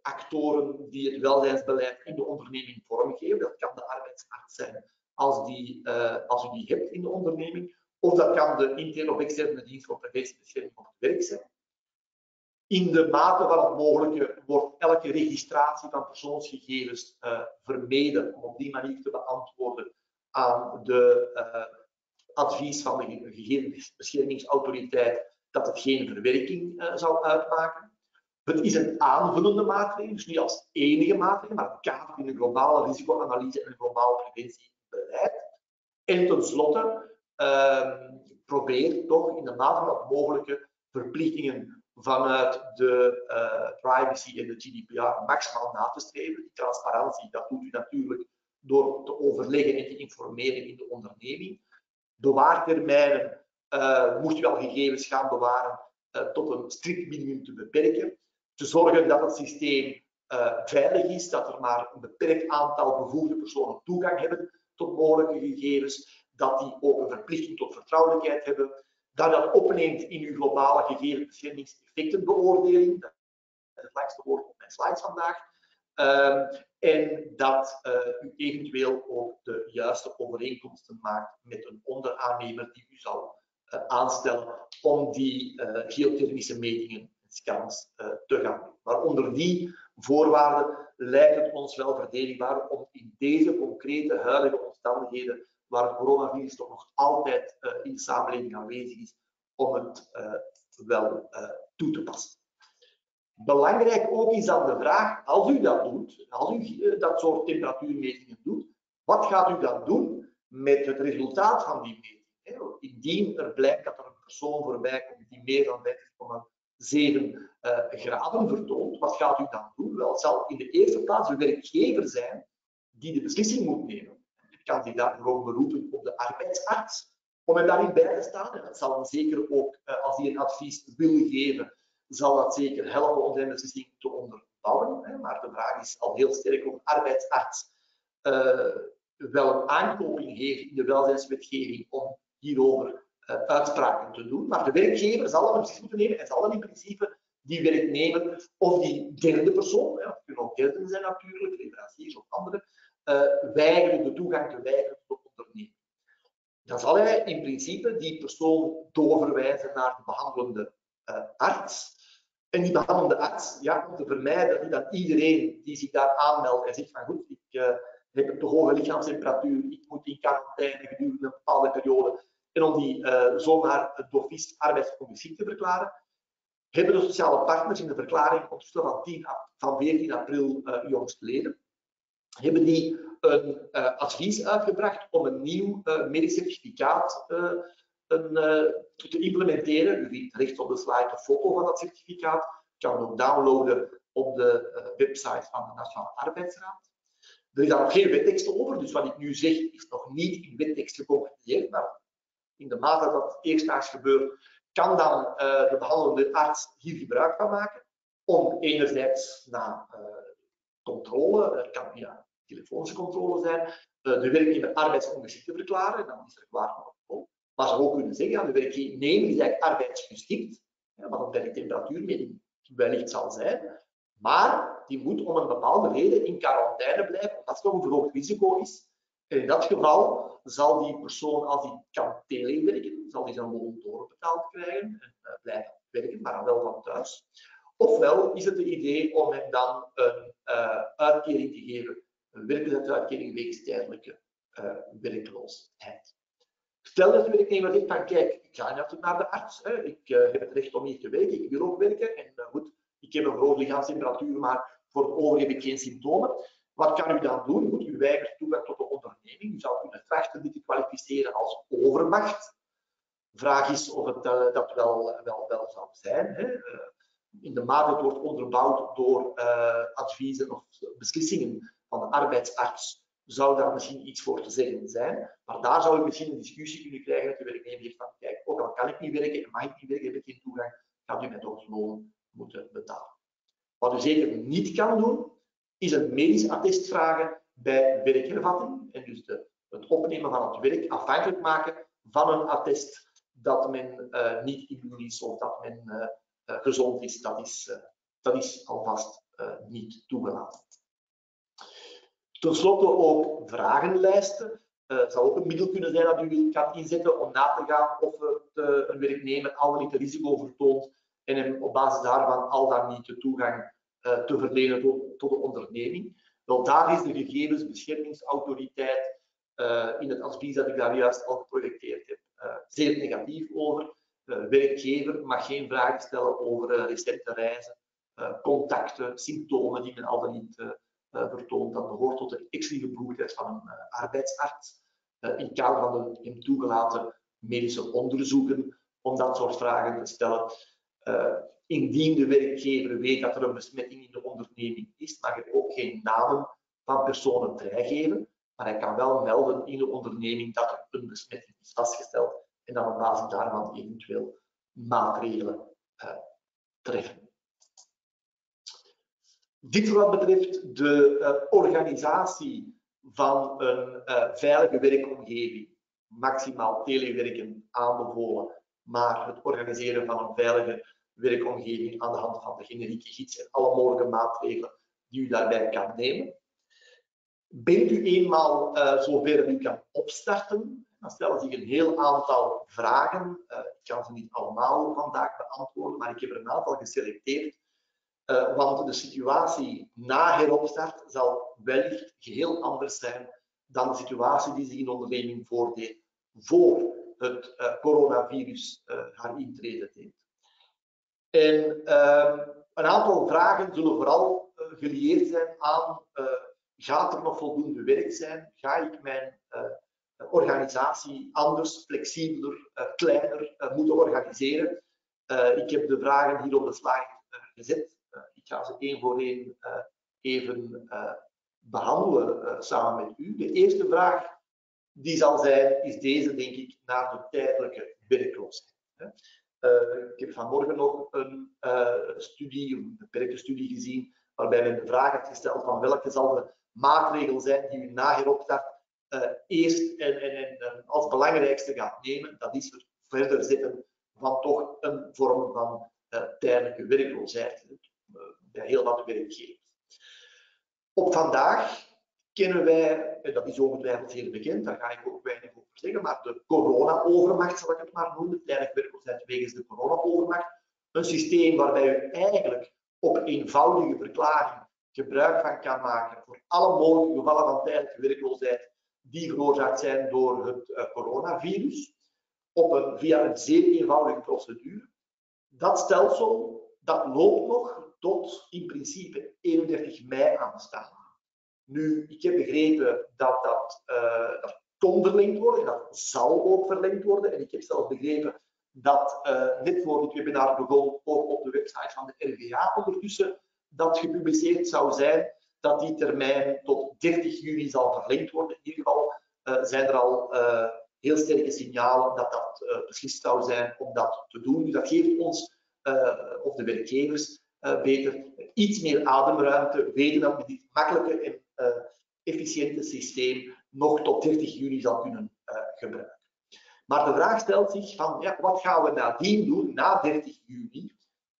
actoren die het welzijnsbeleid in de onderneming vormgeven. Dat kan de arbeidsarts zijn als u die hebt in de onderneming. Of dat kan de interne of externe dienst voor preventie en bescherming op het werk zijn. In de mate van het mogelijke wordt elke registratie van persoonsgegevens vermeden om op die manier te beantwoorden aan de advies van de gegevensbeschermingsautoriteit dat het geen verwerking zou uitmaken. Het is een aanvullende maatregel, dus niet als enige maatregel, maar het kadert in een globale risicoanalyse en een globaal preventiebeleid. En tenslotte probeer toch in de mate van het mogelijke verplichtingen vanuit de privacy en de GDPR maximaal na te streven. Die transparantie, dat doet u natuurlijk door te overleggen en te informeren in de onderneming. Bewaartermijnen moest u al gegevens gaan bewaren tot een strikt minimum te beperken. Te zorgen dat het systeem veilig is, dat er maar een beperkt aantal bevoegde personen toegang hebben tot mogelijke gegevens, dat die ook een verplichting tot vertrouwelijkheid hebben, dat dat opneemt in uw globale gegevensbeschermingseffectenbeoordeling, dat is het langste woord op mijn slides vandaag, en dat u eventueel ook de juiste overeenkomsten maakt met een onderaannemer die u zal aanstellen om die geothermische metingen en scans te gaan doen. Maar onder die voorwaarden lijkt het ons wel verdedigbaar om in deze concrete huidige omstandigheden, waar het coronavirus toch nog altijd in de samenleving aanwezig is, om het wel toe te passen. Belangrijk ook is dan de vraag, als u dat doet, als u dat soort temperatuurmetingen doet, wat gaat u dan doen met het resultaat van die meting? Indien er blijkt dat er een persoon voorbij komt die meer dan 50,7 graden vertoont, wat gaat u dan doen? Wel, het zal in de eerste plaats de werkgever zijn die de beslissing moet nemen. U kan zich daar gewoon beroepen op de arbeidsarts om hem daarin bij te staan. En dat zal dan zeker ook, als hij een advies wil geven, zal dat zeker helpen om zijn beslissing te onderbouwen. Maar de vraag is al heel sterk of een arbeidsarts wel een aanknoping heeft in de welzijnswetgeving om hierover uitspraken te doen. Maar de werkgever zal een beslissing moeten nemen en zal dan in principe die werknemer of die derde persoon, het kunnen ook derden zijn natuurlijk, leveranciers of anderen, weigeren de toegang te weigeren tot de onderneming. Dan zal hij in principe die persoon doorverwijzen naar de behandelende arts. En die behandelende arts, ja, om te vermijden dat iedereen die zich daar aanmeldt en zegt van goed, ik heb een te hoge lichaamstemperatuur, ik moet in quarantaine gedurende een bepaalde periode, en om die zomaar d'office arbeidsongeschikt te verklaren, hebben de sociale partners in de verklaring van 14 april jongstleden, hebben die een advies uitgebracht om een nieuw medisch certificaat te implementeren. U ziet rechts op de slide een foto van dat certificaat. Je kan het ook downloaden op de website van de Nationale Arbeidsraad. Er is daar nog geen wettekst over, dus wat ik nu zeg is nog niet in wettekst geconcludeerd, maar in de mate dat het eerstdaags gebeurt, kan dan de behandelende arts hier gebruik van maken om enerzijds na controle, dat kan via telefonische controle zijn, de werknemer arbeidsongeschikt te verklaren, en dan is er klaar voor controle. Maar zou ook kunnen zeggen, ja, de werknemer is eigenlijk arbeidsgeschikt, wat een werktemperatuurmeting wellicht zal zijn, maar die moet om een bepaalde reden in quarantaine blijven, omdat het nog een verhoogd risico is. En in dat geval zal die persoon, als hij kan telewerken, zal hij zijn loon doorbetaald krijgen en blijven werken, maar dan wel van thuis. Ofwel is het het idee om hem dan een uitkering te geven, een werkloosheidsuitkering wegens tijdelijke werkloosheid. Stel dat de werknemer zegt van kijk, ik ga natuurlijk naar de arts, ik heb het recht om hier te werken, ik wil ook werken en goed, ik heb een verhoogde lichaamstemperatuur, maar voor het overige heb ik geen symptomen. Wat kan u dan doen? Goed, u weigert toegang tot de onderneming. U zou kunnen trachten dit te kwalificeren als overmacht. De vraag is of het dat wel zou zijn. Hè? In de mate het wordt onderbouwd door adviezen of beslissingen van de arbeidsarts, zou daar misschien iets voor te zeggen zijn. Maar daar zou u misschien een discussie kunnen krijgen met de werknemer die van kijk, ook al kan ik niet werken en mag ik niet werken, heb ik geen toegang, gaat u mij toch het loon moeten betalen. Wat u zeker niet kan doen, is een medisch attest vragen bij werkhervatting. En dus het opnemen van het werk afhankelijk maken van een attest dat men niet immuun is of dat men gezond is. Dat is alvast niet toegelaten. Ten slotte ook vragenlijsten. Zou ook een middel kunnen zijn dat u kan inzetten om na te gaan of een werknemer al dan niet het risico vertoont en hem op basis daarvan al dan niet de toegang te verlenen tot de onderneming. Wel, daar is de gegevensbeschermingsautoriteit in het advies dat ik daar juist al geprojecteerd heb zeer negatief over. Werkgever mag geen vragen stellen over recente reizen, contacten, symptomen die men al dan niet vertoont. Dat behoort tot de exclusieve bevoegdheid van een arbeidsarts in het kader van de hem toegelaten medische onderzoeken om dat soort vragen te stellen. Indien de werkgever weet dat er een besmetting in de onderneming is, mag hij ook geen namen van personen vrijgeven, maar hij kan wel melden in de onderneming dat er een besmetting is vastgesteld en dan op basis daarvan eventueel maatregelen treffen. Dit wat betreft de organisatie van een veilige werkomgeving, maximaal telewerken aanbevolen, maar het organiseren van een veilige werkomgeving aan de hand van de generieke gids en alle mogelijke maatregelen die u daarbij kan nemen. Bent u eenmaal zover u kan opstarten, dan stellen zich een heel aantal vragen. Ik kan ze niet allemaal vandaag beantwoorden, maar ik heb er een aantal geselecteerd. Want de situatie na heropstart zal wellicht geheel anders zijn dan de situatie die zich in de onderneming voordeed voor het coronavirus haar intrede deed. En een aantal vragen zullen vooral gelieerd zijn aan gaat er nog voldoende werk zijn? Ga ik mijn organisatie anders, flexibeler, kleiner moeten organiseren? Ik heb de vragen hier op de slide gezet. Ik ga ze één voor één even behandelen samen met u. De eerste vraag die zal zijn, is deze denk ik naar de tijdelijke werkloosheid. Ik heb vanmorgen nog een beperkte studie gezien waarbij men de vraag heeft gesteld van welke zal de maatregel zijn die u na heropstart eerst en als belangrijkste gaat nemen. Dat is het verder zetten van toch een vorm van tijdelijke werkloosheid bij heel wat werkgevers. Op vandaag kennen wij, en dat is ongetwijfeld heel bekend, daar ga ik ook weinig over zeggen, maar de corona-overmacht zal ik het maar noemen, tijdelijke werkloosheid wegens de corona-overmacht. Een systeem waarbij u eigenlijk op eenvoudige verklaring gebruik van kan maken voor alle mogelijke gevallen van tijdelijke werkloosheid die veroorzaakt zijn door het coronavirus, via een zeer eenvoudige procedure. Dat stelsel dat loopt nog tot in principe 31 mei aanstaan. Nu, ik heb begrepen dat dat kon verlengd worden en dat zal ook verlengd worden. En ik heb zelfs begrepen dat net voor dit webinar begon ook op de website van de RVA ondertussen dat gepubliceerd zou zijn, dat die termijn tot 30 juni zal verlengd worden. In ieder geval zijn er al heel sterke signalen dat dat beslist zou zijn om dat te doen. Dus dat geeft ons, of de werkgevers, beter iets meer ademruimte, weten dat we dit makkelijke en efficiënte systeem nog tot 30 juni zal kunnen gebruiken. Maar de vraag stelt zich van, ja, wat gaan we nadien doen, na 30 juni?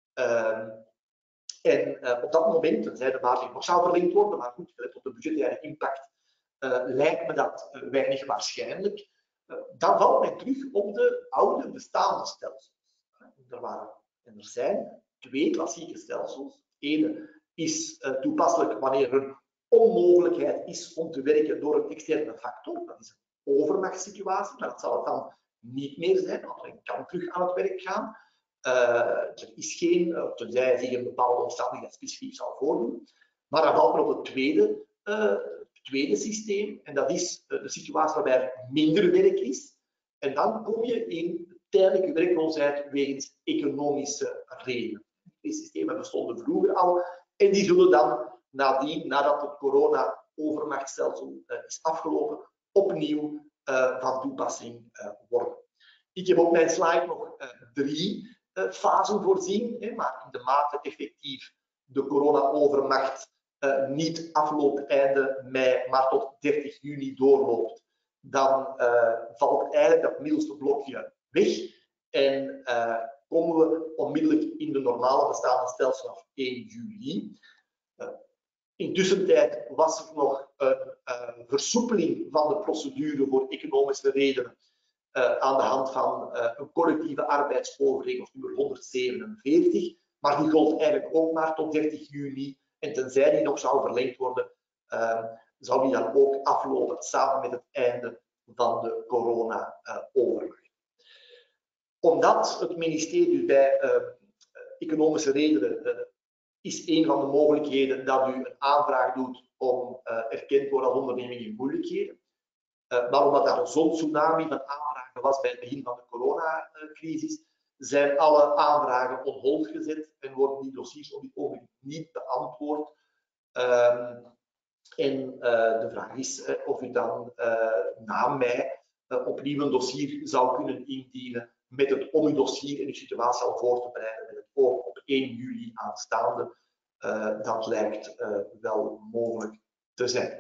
Op dat moment, tenzij de maatregel nog zou verlengd worden, maar goed, gelet op de budgettaire impact, lijkt me dat weinig waarschijnlijk. Dan valt men terug op de oude bestaande stelsels. Er zijn twee klassieke stelsels. Het ene is toepasselijk wanneer er een onmogelijkheid is om te werken door een externe factor. Dat is een overmachtssituatie, maar dat zal het dan niet meer zijn, want men kan terug aan het werk gaan. Er is geen, tenzij zich een bepaalde omstandigheid specifiek zal voordoen. Maar dan valt men op het tweede systeem, en dat is de situatie waarbij er minder werk is. En dan kom je in tijdelijke werkloosheid wegens economische redenen. Die systemen bestonden vroeger al en die zullen dan nadien, nadat het corona-overmachtstelsel is afgelopen, opnieuw van toepassing worden. Ik heb op mijn slide nog 3 fasen voorzien, maar in de mate effectief de corona-overmacht niet afloopt einde mei, maar tot 30 juni doorloopt, dan valt eigenlijk dat middelste blokje weg en komen we onmiddellijk in de normale bestaande stelsel vanaf 1 juli. Intussen was er nog een versoepeling van de procedure voor economische redenen aan de hand van een collectieve arbeidsovereenkomst nummer 147, maar die gold eigenlijk ook maar tot 30 juni. En tenzij die nog zou verlengd worden, zou die dan ook aflopen samen met het einde van de corona-overmacht. Omdat het ministerie bij economische redenen is een van de mogelijkheden dat u een aanvraag doet om erkend worden als onderneming in moeilijkheden. Maar omdat daar zo'n tsunami van aanvragen was bij het begin van de coronacrisis, zijn alle aanvragen on hold gezet en worden die dossiers op dit ogenblik niet beantwoord. En de vraag is of u dan na mei opnieuw een dossier zou kunnen indienen met het om uw dossier en uw situatie al voor te bereiden met het oog op 1 juli aanstaande. Dat lijkt wel mogelijk te zijn.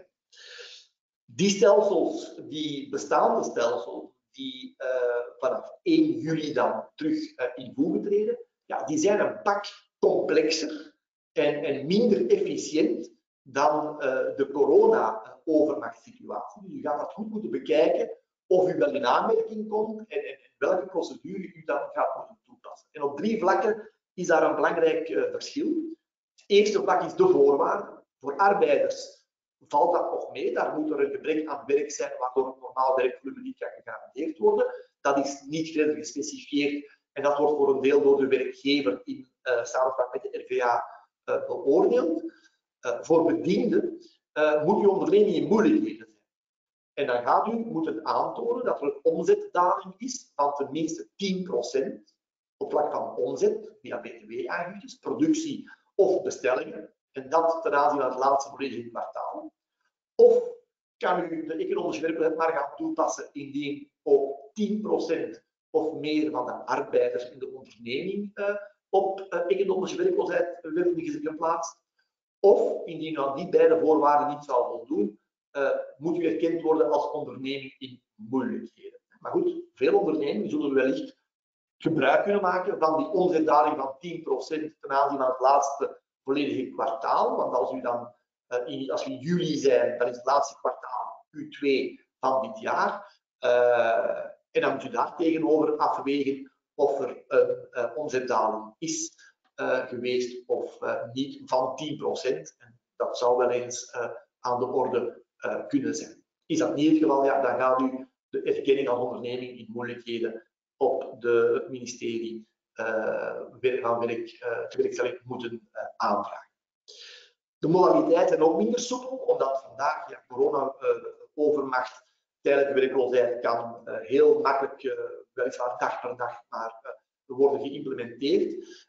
Die stelsels, die bestaande stelsels, die vanaf 1 juli dan terug in voege treden, ja, die zijn een pak complexer en minder efficiënt dan de corona-overmachtssituatie. Dus u gaat dat goed moeten bekijken of u wel in aanmerking komt en welke procedure u dan gaat moeten toepassen. En op 3 vlakken is daar een belangrijk verschil. Het eerste vlak is de voorwaarden. Voor arbeiders valt dat nog mee. Daar moet er een gebrek aan werk zijn, waardoor het normaal werkvolume niet kan gegarandeerd worden. Dat is niet verder gespecificeerd en dat wordt voor een deel door de werkgever in samenspraak met de RVA beoordeeld. Voor bedienden moet uw onderneming in moeilijkheden zijn. En dan gaat u moeten aantonen dat er een omzetdaling is van tenminste 10% op vlak van omzet via btw-aangiftes, productie of bestellingen. En dat ten aanzien van het laatste volledige kwartaal. Of kan u de economische werkelijkheid maar gaan toepassen indien ook 10% of meer van de arbeiders in de onderneming op economische werkloosheid is geplaatst. Of indien u aan die beide voorwaarden niet zou voldoen, moet u erkend worden als onderneming in moeilijkheden. Maar goed, veel ondernemingen zullen wellicht gebruik kunnen maken van die omzetdaling van 10% ten aanzien van het laatste volledige kwartaal. Want als u dan, als we in juli zijn, dan is het laatste kwartaal Q2 van dit jaar. En dan moet u daar tegenover afwegen of er een omzetdaling is geweest of niet van 10%. En dat zou wel eens aan de orde kunnen zijn. Is dat niet het geval, ja, dan gaat u de erkenning als onderneming in moeilijkheden op het ministerie van werkstelling moeten aanvragen. De modaliteiten zijn ook minder soepel, omdat vandaag ja, corona-overmacht, tijdelijke werkloosheid kan heel makkelijk, weliswaar dag per dag, maar worden geïmplementeerd.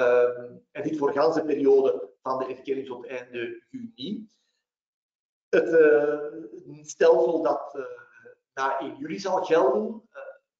En dit voor de hele periode van de erkenning tot einde juni. Het stelsel dat na 1 juli zal gelden,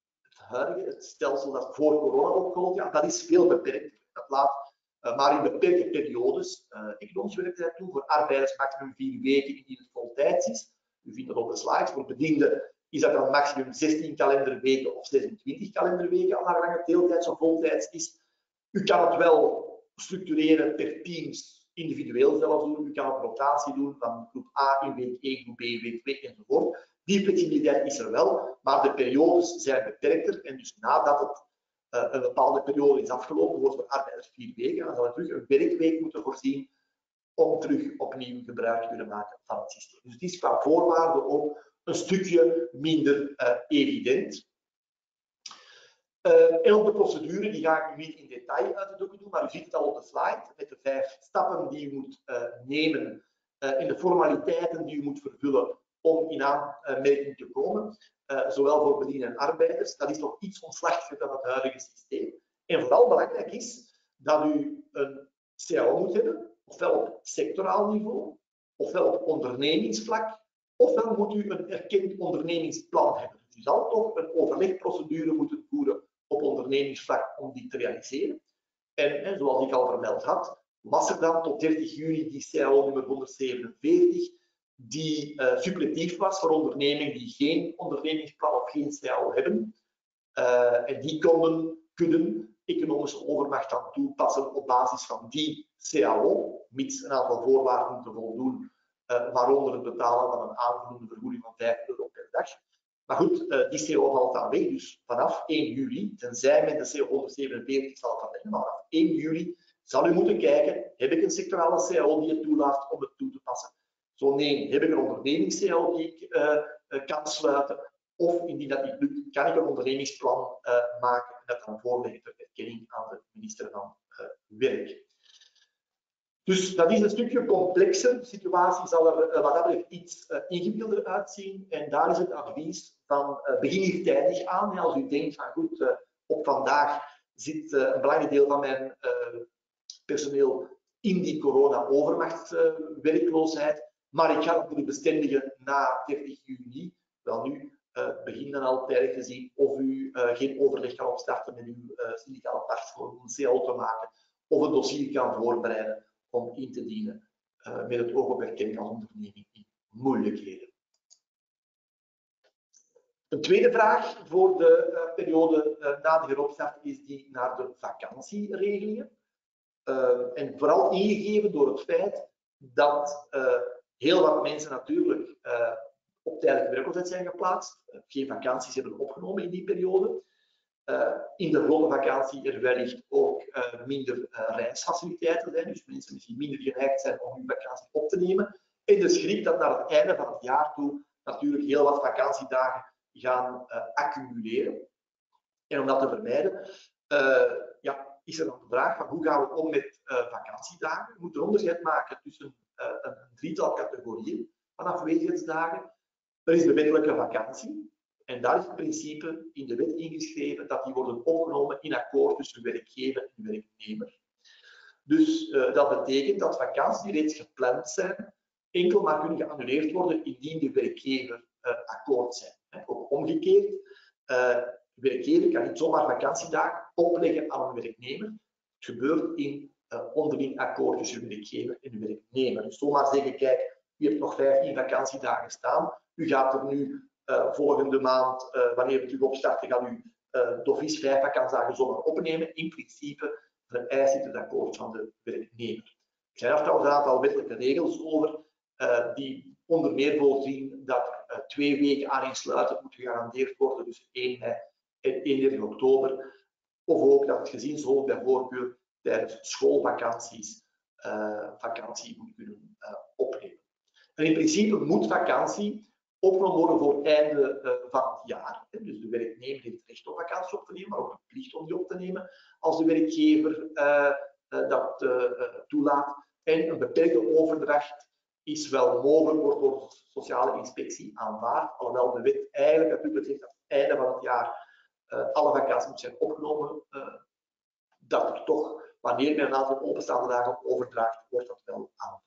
het stelsel dat voor corona opgold, ja, dat is veel beperkt. Dat laat maar in beperkte periodes economische werktijd toe. Voor arbeiders maximum 4 weken indien het voltijds is. U vindt dat op de slides. Voor bedienden is dat dan maximum 16 kalenderweken of 26 kalenderweken, al naar lang het deeltijds of voltijds is. U kan het wel structureren per teams, individueel zelfs doen. U kan het rotatie doen van groep A in week 1, groep B in week 2 enzovoort. Die flexibiliteit is er wel, maar de periodes zijn beperkter. En dus nadat het een bepaalde periode is afgelopen, wordt voor arbeiders 4 weken, dan zal je terug een werkweek moeten voorzien om terug opnieuw gebruik te kunnen maken van het systeem. Dus het is qua voorwaarden ook een stukje minder evident. En op de procedure, die ga ik nu niet in detail uit de docu doen, maar u ziet het al op de slide, met de 5 stappen die u moet nemen en de formaliteiten die u moet vervullen om in aanmerking te komen, zowel voor bedienden en arbeiders. Dat is nog iets omslachtiger dan het huidige systeem. En vooral belangrijk is dat u een CAO moet hebben, ofwel op sectoraal niveau, ofwel op ondernemingsvlak, ofwel moet u een erkend ondernemingsplan hebben. Dus u zal toch een overlegprocedure moeten voeren op ondernemingsvlak om die te realiseren. En zoals ik al vermeld had, was er dan tot 30 juni die CAO nummer 147, die supplementief was voor ondernemingen die geen ondernemingsplan of geen CAO hebben. En die konden kunnen economische overmacht dan toepassen op basis van die CAO, mits een aantal voorwaarden te voldoen, waaronder het betalen van een aanvullende vergoeding van €5 per dag. Maar goed, die CO valt dan weg, dus vanaf 1 juli, tenzij men de CO 147 zal verlengen, maar vanaf 1 juli zal u moeten kijken, heb ik een sectorale CAO die het toelaat om het toe te passen? Zo nee, heb ik een ondernemings-CAO die ik kan sluiten? Of indien dat niet lukt, kan ik een ondernemingsplan maken en dat dan voorleggen ter erkenning aan de minister van Werk. Dus dat is een stukje complexer. De situatie zal er wat dat betreft iets ingewikkelder uitzien. En daar is het advies van begin hier tijdig aan. Als u denkt van goed, op vandaag zit een belangrijk deel van mijn personeel in die corona-overmachtswerkloosheid. Maar ik ga het moeten bestendigen na 30 juni. Wel nu, begin dan al tijdig te zien of u geen overleg kan opstarten met uw syndicale partner voor een CAO te maken. Of een dossier kan voorbereiden om in te dienen met het oog op erkenning als onderneming in moeilijkheden. Een tweede vraag voor de periode na de heropstart is die naar de vakantieregelingen. En vooral ingegeven door het feit dat heel wat mensen natuurlijk op tijdelijke werkloosheid zijn geplaatst, geen vakanties hebben opgenomen in die periode. In de volle vakantie er wellicht ook minder reisfaciliteiten zijn, dus mensen misschien minder geneigd zijn om hun vakantie op te nemen. En de schrik dat naar het einde van het jaar toe natuurlijk heel wat vakantiedagen gaan accumuleren. En om dat te vermijden, is er dan de vraag van hoe gaan we om met vakantiedagen? We moeten onderscheid maken tussen een drietal categorieën van afwezigheidsdagen. Er is de wettelijke vakantie. En daar is het principe in de wet ingeschreven dat die worden opgenomen in akkoord tussen werkgever en werknemer. Dus dat betekent dat vakanties die reeds gepland zijn, enkel maar kunnen geannuleerd worden indien de werkgever akkoord zijn. Ook omgekeerd, de werkgever kan niet zomaar vakantiedagen opleggen aan een werknemer. Het gebeurt in onderling akkoord tussen de werkgever en de werknemer. Dus zomaar zeggen, kijk, u hebt nog 15 vakantiedagen staan, u gaat er nu volgende maand, wanneer we terug opstarten, gaan u d'office 5 vakantiedagen zomaar opnemen. In principe vereist dit het akkoord van de werknemer. Er zijn er trouwens een aantal wettelijke regels over die onder meer voorzien dat er 2 weken aaneensluitend moet gegarandeerd worden tussen 1 mei en 31 oktober. Of ook dat het gezinshoofd bij voorkeur tijdens schoolvakanties vakantie moet kunnen opnemen. En in principe moet vakantie opgenomen worden voor het einde van het jaar. Dus de werknemer heeft het recht om vakantie op te nemen, maar ook de plicht om die op te nemen als de werkgever dat toelaat. En een beperkte overdracht is wel mogelijk, wordt door de sociale inspectie aanvaard, alhoewel de wet eigenlijk natuurlijk zegt dat aan het einde van het jaar alle vakanties moeten zijn opgenomen, dat er toch, wanneer men een aantal openstaande dagen overdraagt, wordt dat wel aanvaard.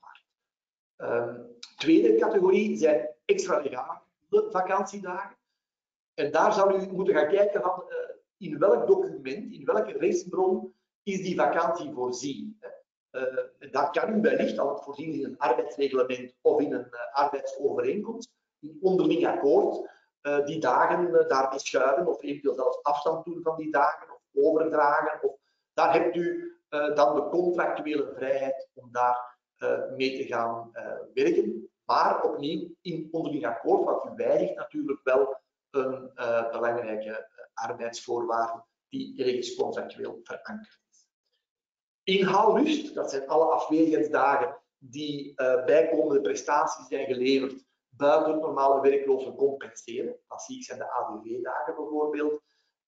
Tweede categorie zijn extra-legale vakantiedagen. En daar zou u moeten gaan kijken van in welk document, in welke rechtsbron is die vakantie voorzien. Dat kan u wellicht al voorzien in een arbeidsreglement of in een arbeidsovereenkomst, in onderling akkoord, die dagen daarmee schuiven of eventueel zelfs afstand doen van die dagen of overdragen. Of, daar hebt u dan de contractuele vrijheid om daar mee te gaan werken. Maar opnieuw in onderling akkoord, want u wijzigt natuurlijk wel een belangrijke arbeidsvoorwaarde die ergens contractueel verankerd is. Inhaalrust, dat zijn alle afwezigheidsdagen die bijkomende prestaties zijn geleverd buiten het normale werklozen compenseren. Klassiek zijn de ADW-dagen bijvoorbeeld.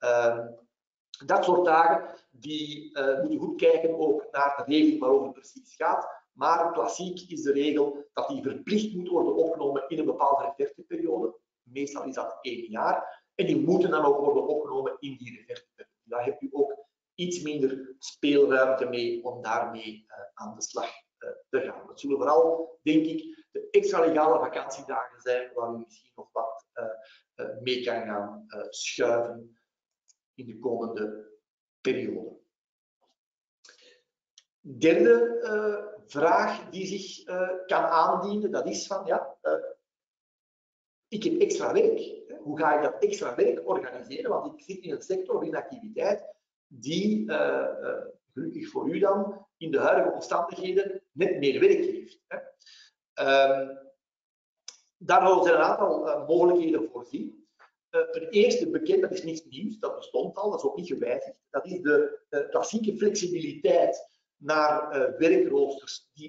Dat soort dagen die moeten goed kijken ook naar de regeling waarover het precies gaat. Maar klassiek is de regel dat die verplicht moet worden opgenomen in een bepaalde referteperiode. Meestal is dat 1 jaar. En die moeten dan ook worden opgenomen in die referteperiode. Daar hebt u ook iets minder speelruimte mee om daarmee aan de slag te gaan. Dat zullen vooral, denk ik, de extra-legale vakantiedagen zijn waar u misschien nog wat mee kan gaan schuiven in de komende periode. Derde vraag die zich kan aandienen, dat is van, ja, ik heb extra werk. Hoe ga ik dat extra werk organiseren? Want ik zit in een sector of in een activiteit die, gelukkig voor u dan, in de huidige omstandigheden net meer werk heeft. Daar zijn een aantal mogelijkheden voorzien. Ten eerste bekend, dat is niets nieuws, dat bestond al, dat is ook niet gewijzigd. Dat is de klassieke flexibiliteit naar werkroosters die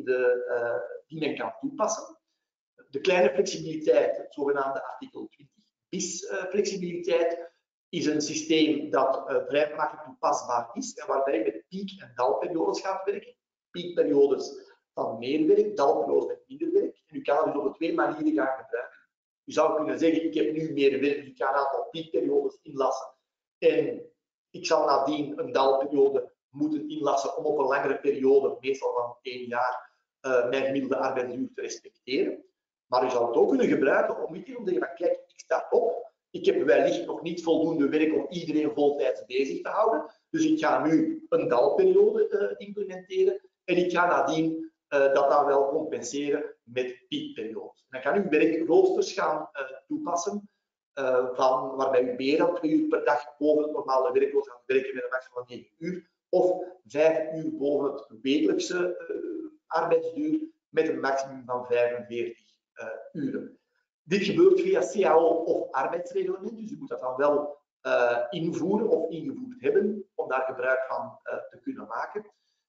men kan toepassen. De kleine flexibiliteit, het zogenaamde artikel 20 bis flexibiliteit, is een systeem dat vrij makkelijk toepasbaar is en waarbij je met piek- en dalperiodes gaat werken. Piekperiodes van meer werk, dalperiodes met minder werk. En u kan het dus op de twee manieren gaan gebruiken. U zou kunnen zeggen, ik heb nu meer werk, dus ik ga een aantal piekperiodes inlassen. En ik zal nadien een dalperiode moeten inlassen om op een langere periode, meestal van 1 jaar, mijn gemiddelde arbeidsduur te respecteren. Maar u zou het ook kunnen gebruiken om niet te zeggen van kijk, ik sta op, ik heb wellicht nog niet voldoende werk om iedereen voltijds bezig te houden, dus ik ga nu een dalperiode implementeren en ik ga nadien dat dan wel compenseren met piekperiodes. Dan kan u werkroosters gaan toepassen waarbij u meer dan 2 uur per dag boven het normale werkrooster gaat werken met een maximum van 9 uur of 5 uur boven het wekelijkse arbeidsduur met een maximum van 45 uren. Dit gebeurt via CAO of arbeidsreglement, dus u moet dat dan wel invoeren of ingevoerd hebben om daar gebruik van te kunnen maken.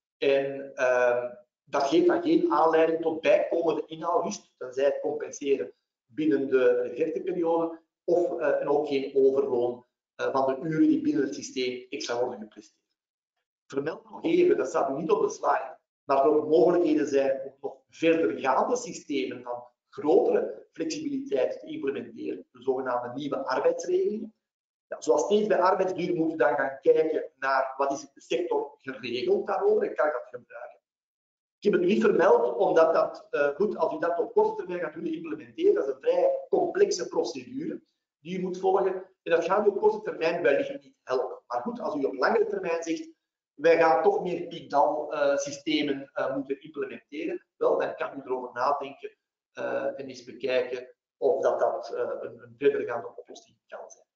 En dat geeft dan geen aanleiding tot bijkomende inhaalrust, tenzij het compenseren binnen de referteperiode, en ook geen overloon van de uren die binnen het systeem extra worden gepresteerd. Vermeld nog even, dat staat nu niet op de slide, maar er ook mogelijkheden zijn om nog verdergaande systemen van grotere flexibiliteit te implementeren, de zogenaamde nieuwe arbeidsregelingen. Ja, zoals steeds bij arbeidsduur moeten we dan gaan kijken naar wat is de sector geregeld daarover en kan ik dat gebruiken. Ik heb het niet vermeld, omdat dat, goed, als u dat op korte termijn gaat willen implementeren, dat is een vrij complexe procedure die u moet volgen. En dat gaat u op korte termijn wellicht niet helpen. Maar goed, als u op langere termijn zegt, wij gaan toch meer peak-down systemen moeten implementeren, wel, dan kan u erover nadenken en eens bekijken of dat een verdergaande oplossing kan zijn.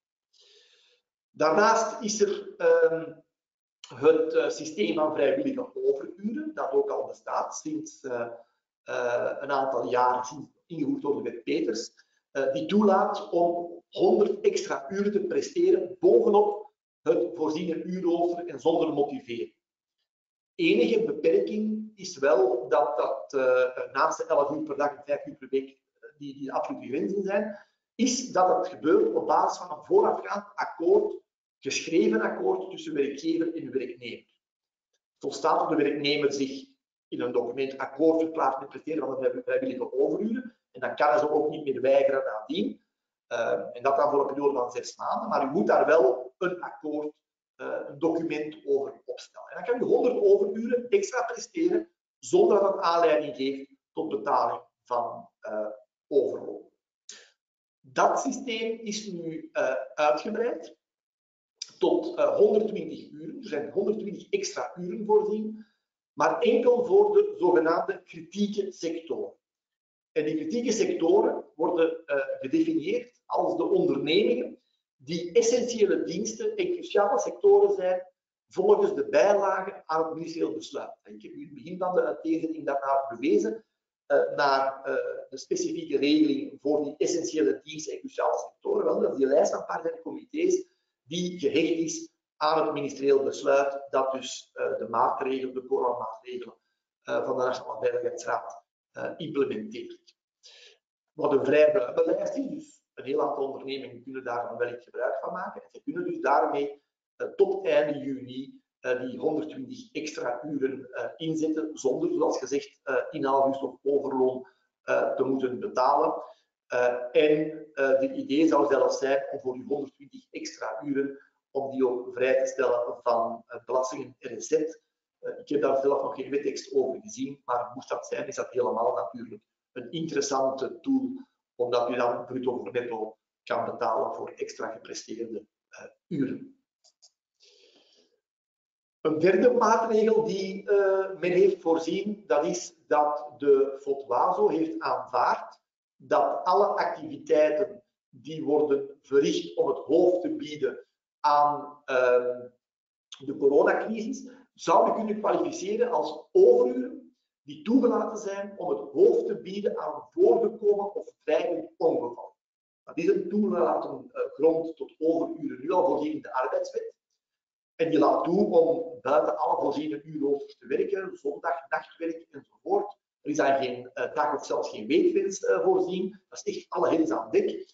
Daarnaast is er het systeem van vrijwillige overuren, dat ook al bestaat sinds een aantal jaren, ingevoerd door de wet Peters, die toelaat om 100 extra uren te presteren bovenop het voorziene uurrooster en zonder motivering. Enige beperking is wel dat naast de 11 uur per dag en 5 uur per week, die de absolute grenzen zijn, is dat het gebeurt op basis van een voorafgaand akkoord, geschreven akkoord tussen werkgever en werknemer. Zo staat dat de werknemer zich in een document akkoord verklaart met presteren van de vrijwillige overuren en dan kan hij ze ook niet meer weigeren nadien. En dat dan voor een periode van 6 maanden, maar u moet daar wel een akkoord, een document over opstellen. En dan kan u 100 overuren extra presteren zonder dat het aanleiding geeft tot betaling van overloon. Dat systeem is nu uitgebreid tot 120 uren. Er zijn 120 extra uren voorzien, maar enkel voor de zogenaamde kritieke sectoren. En die kritieke sectoren worden gedefinieerd als de ondernemingen die essentiële diensten en cruciale sectoren zijn volgens de bijlage aan het ministerieel besluit. Ik heb u in het begin van de uiteenzetting daarnaar verwezen naar de specifieke regeling voor die essentiële diensten en cruciale sectoren. Wel, dat is die lijst van parlementaire comité's die gehecht is aan het ministerieel besluit dat dus de maatregelen, de coronamaatregelen van de Nationale Veiligheidsraad implementeert. Wat een vrij ruime lijst is, dus een heel aantal ondernemingen kunnen daar dan wellicht gebruik van maken. En ze kunnen dus daarmee tot einde juni die 120 extra uren inzetten, zonder, zoals gezegd, inhaalrust of overloon te moeten betalen. En het idee zou zelfs zijn om voor die 120 extra uren, om die ook vrij te stellen van belastingen en RZ. Ik heb daar zelf nog geen wettekst over gezien, maar moest dat zijn, is dat helemaal natuurlijk een interessante tool, omdat u dan bruto of netto kan betalen voor extra gepresteerde uren. Een derde maatregel die men heeft voorzien, dat is dat de FOTWASO heeft aanvaard dat alle activiteiten die worden verricht om het hoofd te bieden aan de coronacrisis zouden kunnen kwalificeren als overuren die toegelaten zijn om het hoofd te bieden aan een voorgekomen of dreigend ongeval. Dat is een toegelaten grond tot overuren nu al voorzien in de arbeidswet. En die laat toe om buiten alle voorziene uurroosters te werken, zondag, nachtwerk enzovoort. Er is daar geen dag of zelfs geen weekdienst voorzien. Dat is echt alle hens aan dek.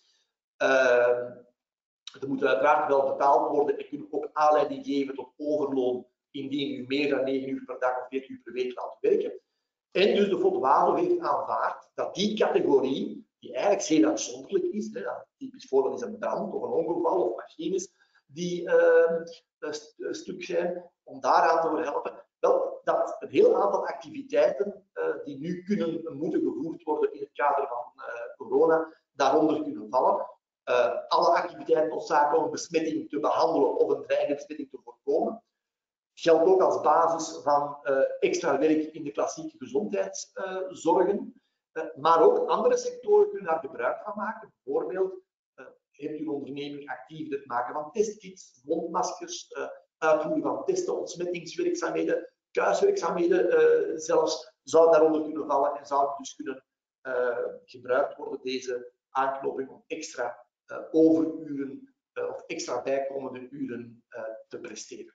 Er moet uiteraard wel betaald worden en kunnen ook aanleiding geven tot overloon indien u meer dan 9 uur per dag of 14 uur per week laat werken. En dus de FOD WASO heeft aanvaard dat die categorie, die eigenlijk zeer uitzonderlijk is, een typisch voorbeeld is een brand of een ongeval of machines die stuk zijn, om daaraan te verhelpen, wel, dat een heel aantal activiteiten die nu moeten gevoerd worden in het kader van corona, daaronder kunnen vallen. Alle activiteiten noodzakelijk om een besmetting te behandelen of een dreigende besmetting te voorkomen. Geldt ook als basis van extra werk in de klassieke gezondheidszorgen. Maar ook andere sectoren kunnen daar gebruik van maken. Bijvoorbeeld heeft uw onderneming actief het maken van testkits, mondmaskers, uitvoeren van testen, ontsmettingswerkzaamheden, thuiswerkzaamheden zelfs zouden daaronder kunnen vallen en zouden dus kunnen gebruikt worden, deze aanknoping, om extra overuren of extra bijkomende uren te presteren.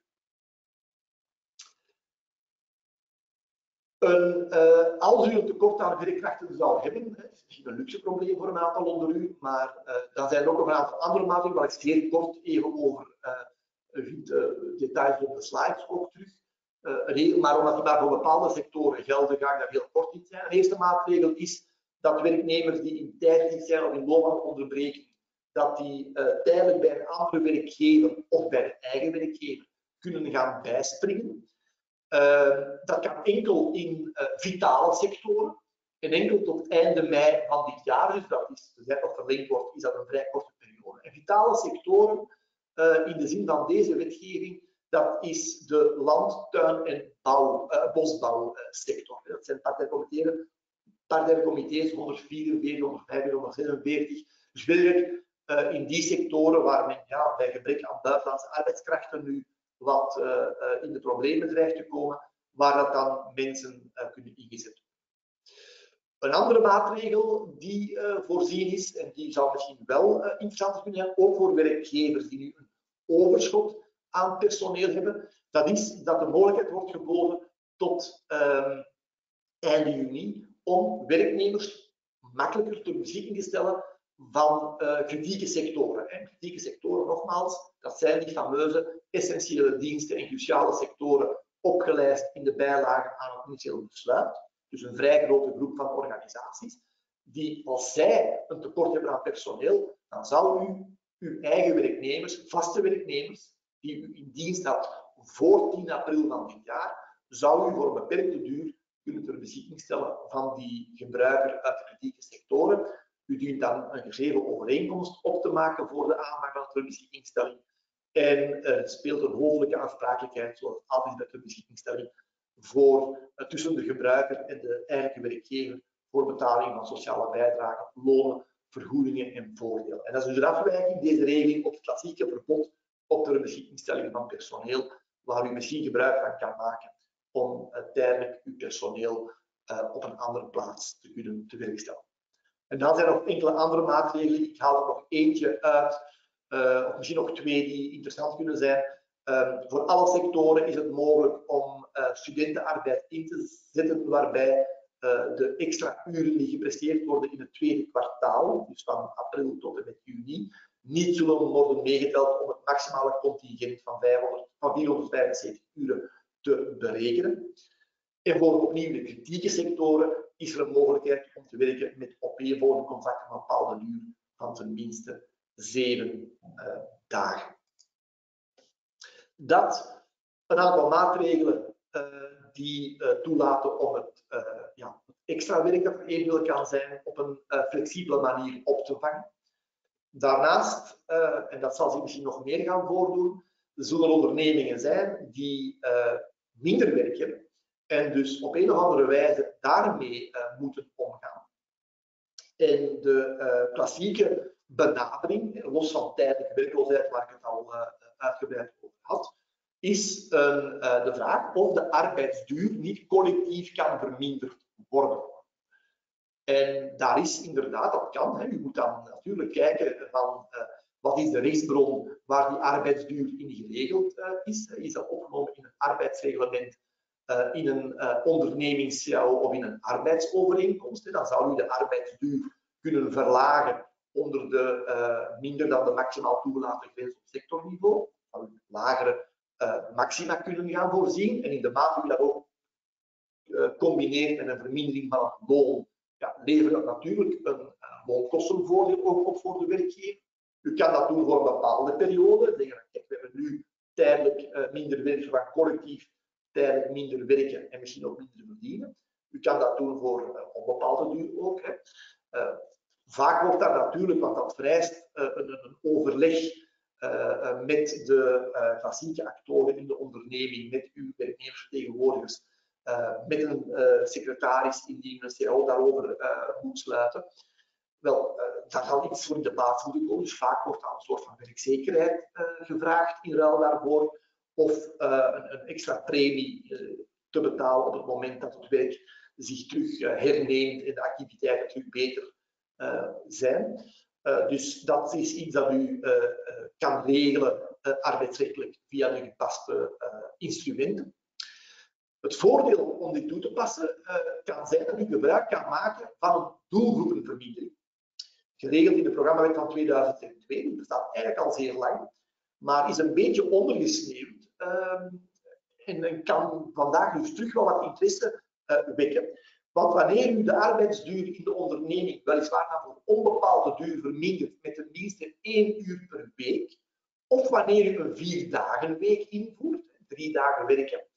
Als u een tekort aan werkkrachten zou hebben, het is misschien een luxe probleem voor een aantal onder u, maar dan zijn er ook nog een aantal andere maatregelen waar ik zeer kort even over vindt details op de slides ook terug. Maar omdat die maar voor bepaalde sectoren gelden, ga ik daar heel kort in zijn. De eerste maatregel is dat werknemers die in tijddienst zijn of in loononderbreking, dat die tijdelijk bij een andere werkgever of bij de eigen werkgever kunnen gaan bijspringen. Dat kan enkel in vitale sectoren en enkel tot einde mei van dit jaar, dus dat is, of verlengd wordt, is dat een vrij korte periode. En vitale sectoren, in de zin van deze wetgeving, dat is de land-, tuin- en bosbouwsector. Dat zijn paritaire comité's 144, 145, 146. Dus werkelijk in die sectoren waar men bij gebrek aan buitenlandse arbeidskrachten nu wat in de problemen dreigt te komen, waar dat dan mensen kunnen ingezet worden. Een andere maatregel die voorzien is, en die zou misschien wel interessant kunnen zijn, ook voor werkgevers die nu een overschot aan personeel hebben, dat is dat de mogelijkheid wordt geboden tot einde juni om werknemers makkelijker ter beschikking te stellen van kritieke sectoren. En kritieke sectoren, nogmaals, dat zijn die fameuze essentiële diensten en cruciale sectoren opgelijst in de bijlage aan het initiële besluit. Dus een vrij grote groep van organisaties, die als zij een tekort hebben aan personeel, dan zou u uw eigen werknemers, vaste werknemers, die u in dienst had voor 10 april van dit jaar, zou u voor een beperkte duur kunnen ter beschikking stellen van die gebruiker uit de kritieke sectoren. U dient dan een gegeven overeenkomst op te maken voor de aanvang van de terbeschikkingsstelling. En het speelt een hoofdelijke aansprakelijkheid, zoals altijd bij de terbeschikkingsstelling, tussen de gebruiker en de eigenlijke werkgever voor betaling van sociale bijdragen, lonen, vergoedingen en voordelen. En dat is dus een afwijking, deze regeling, op het klassieke verbod op de beschikkingsstelling van personeel, waar u misschien gebruik van kan maken om tijdelijk uw personeel op een andere plaats te kunnen tewerkstellen. En dan zijn er nog enkele andere maatregelen. Ik haal er nog eentje uit, of misschien nog twee die interessant kunnen zijn. Voor alle sectoren is het mogelijk om studentenarbeid in te zetten, waarbij de extra uren die gepresteerd worden in het tweede kwartaal, dus van april tot en met juni, niet zullen worden meegeteld om het maximale contingent van 475 uren te berekenen. En voor opnieuw de kritieke sectoren is er een mogelijkheid om te werken met opeenvolgende contracten van een bepaalde duur van tenminste 7 dagen. Dat een aantal maatregelen die toelaten om het extra werk dat er eventueel kan zijn op een flexibele manier op te vangen. Daarnaast, en dat zal zich misschien nog meer gaan voordoen, zullen ondernemingen zijn die minder werk hebben en dus op een of andere wijze daarmee moeten omgaan. En de klassieke benadering, los van tijdelijke werkloosheid, waar ik het al uitgebreid over had, is de vraag of de arbeidsduur niet collectief kan verminderd worden. En daar is inderdaad, dat kan. Hè. U moet dan natuurlijk kijken van wat is de rechtsbron waar die arbeidsduur in geregeld is. Is dat opgenomen in een arbeidsreglement, in een ondernemingscel of in een arbeidsovereenkomst? Dan zou u de arbeidsduur kunnen verlagen onder de minder dan de maximaal toegelaten grens op sectorniveau. Zou u lagere maxima kunnen gaan voorzien. En in de mate u dat ook combineert met een vermindering van het loon, ja, levert dat natuurlijk een loonkostenvoordeel ook op voor de werkgever. U kan dat doen voor een bepaalde periode. Zeggen, kijk, we hebben nu tijdelijk minder werken, van collectief tijdelijk minder werken en misschien ook minder verdienen. U kan dat doen voor onbepaalde duur ook. Hè. Vaak wordt daar natuurlijk, want dat vereist een overleg met de klassieke actoren in de onderneming, met uw werknemersvertegenwoordigers, met een secretaris indien een CAO daarover moet sluiten. Wel, daar zal iets voor in de plaats moeten komen. Dus vaak wordt dan een soort van werkzekerheid gevraagd in ruil daarvoor. Of een extra premie te betalen op het moment dat het werk zich terug herneemt en de activiteiten terug beter zijn. Dus dat is iets dat u kan regelen arbeidsrechtelijk via de gepaste instrumenten. Het voordeel om dit toe te passen kan zijn dat u gebruik kan maken van een doelgroepenvermindering. Geregeld in de programmawet van 2002, die bestaat eigenlijk al zeer lang, maar is een beetje ondergesneeuwd en kan vandaag dus terug wel wat interesse wekken. Want wanneer u de arbeidsduur in de onderneming weliswaar naar voor onbepaalde duur vermindert met tenminste 1 uur per week, of wanneer u een 4-dagenweek invoert, 4 dagen werken,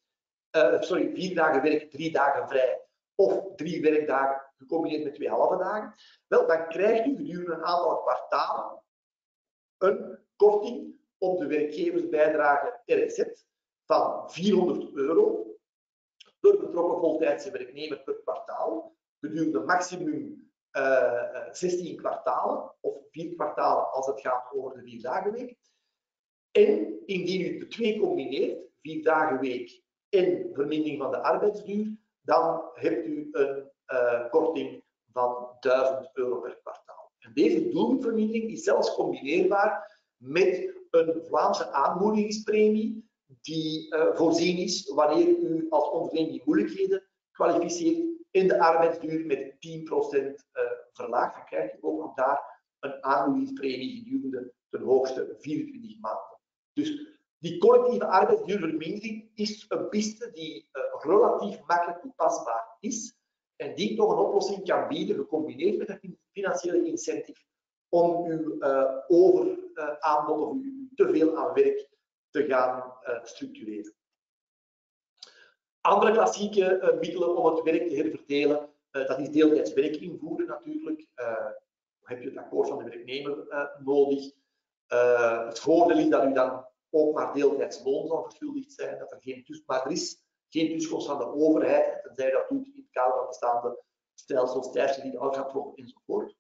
3 dagen vrij, of 3 werkdagen gecombineerd met 2 halve dagen, wel, dan krijgt u gedurende een aantal kwartalen een korting op de werkgeversbijdrage RSZ van €400 per betrokken voltijdse werknemer per kwartaal, gedurende maximum 16 kwartalen of 4 kwartalen als het gaat over de 4-dagenweek. En indien u de twee combineert, 4-dagenweek en vermindering van de arbeidsduur, dan hebt u een korting van €1000 per kwartaal. En deze doelvermindering is zelfs combineerbaar met een Vlaamse aanmoedigingspremie die voorzien is wanneer u als onderneming moeilijkheden kwalificeert en de arbeidsduur met 10% verlaagt. Dan krijg je ook nog daar een aanmoedigingspremie gedurende ten hoogste 24 maanden. Dus die collectieve arbeidsduurvermindering is een piste die relatief makkelijk toepasbaar is en die toch een oplossing kan bieden, gecombineerd met een financiële incentive om uw overaanbod of uw teveel aan werk te gaan structureren. Andere klassieke middelen om het werk te herverdelen, dat is deeltijds werk invoeren natuurlijk. Heb je het akkoord van de werknemer nodig. Het voordeel is dat u dan ook maar deeltijds loon zal verschuldigd zijn, dat er er is geen tussenkomst van de overheid, tenzij dat doet in het kader van bestaande stelsels, tijdens die ouderschapsverlof enzovoort.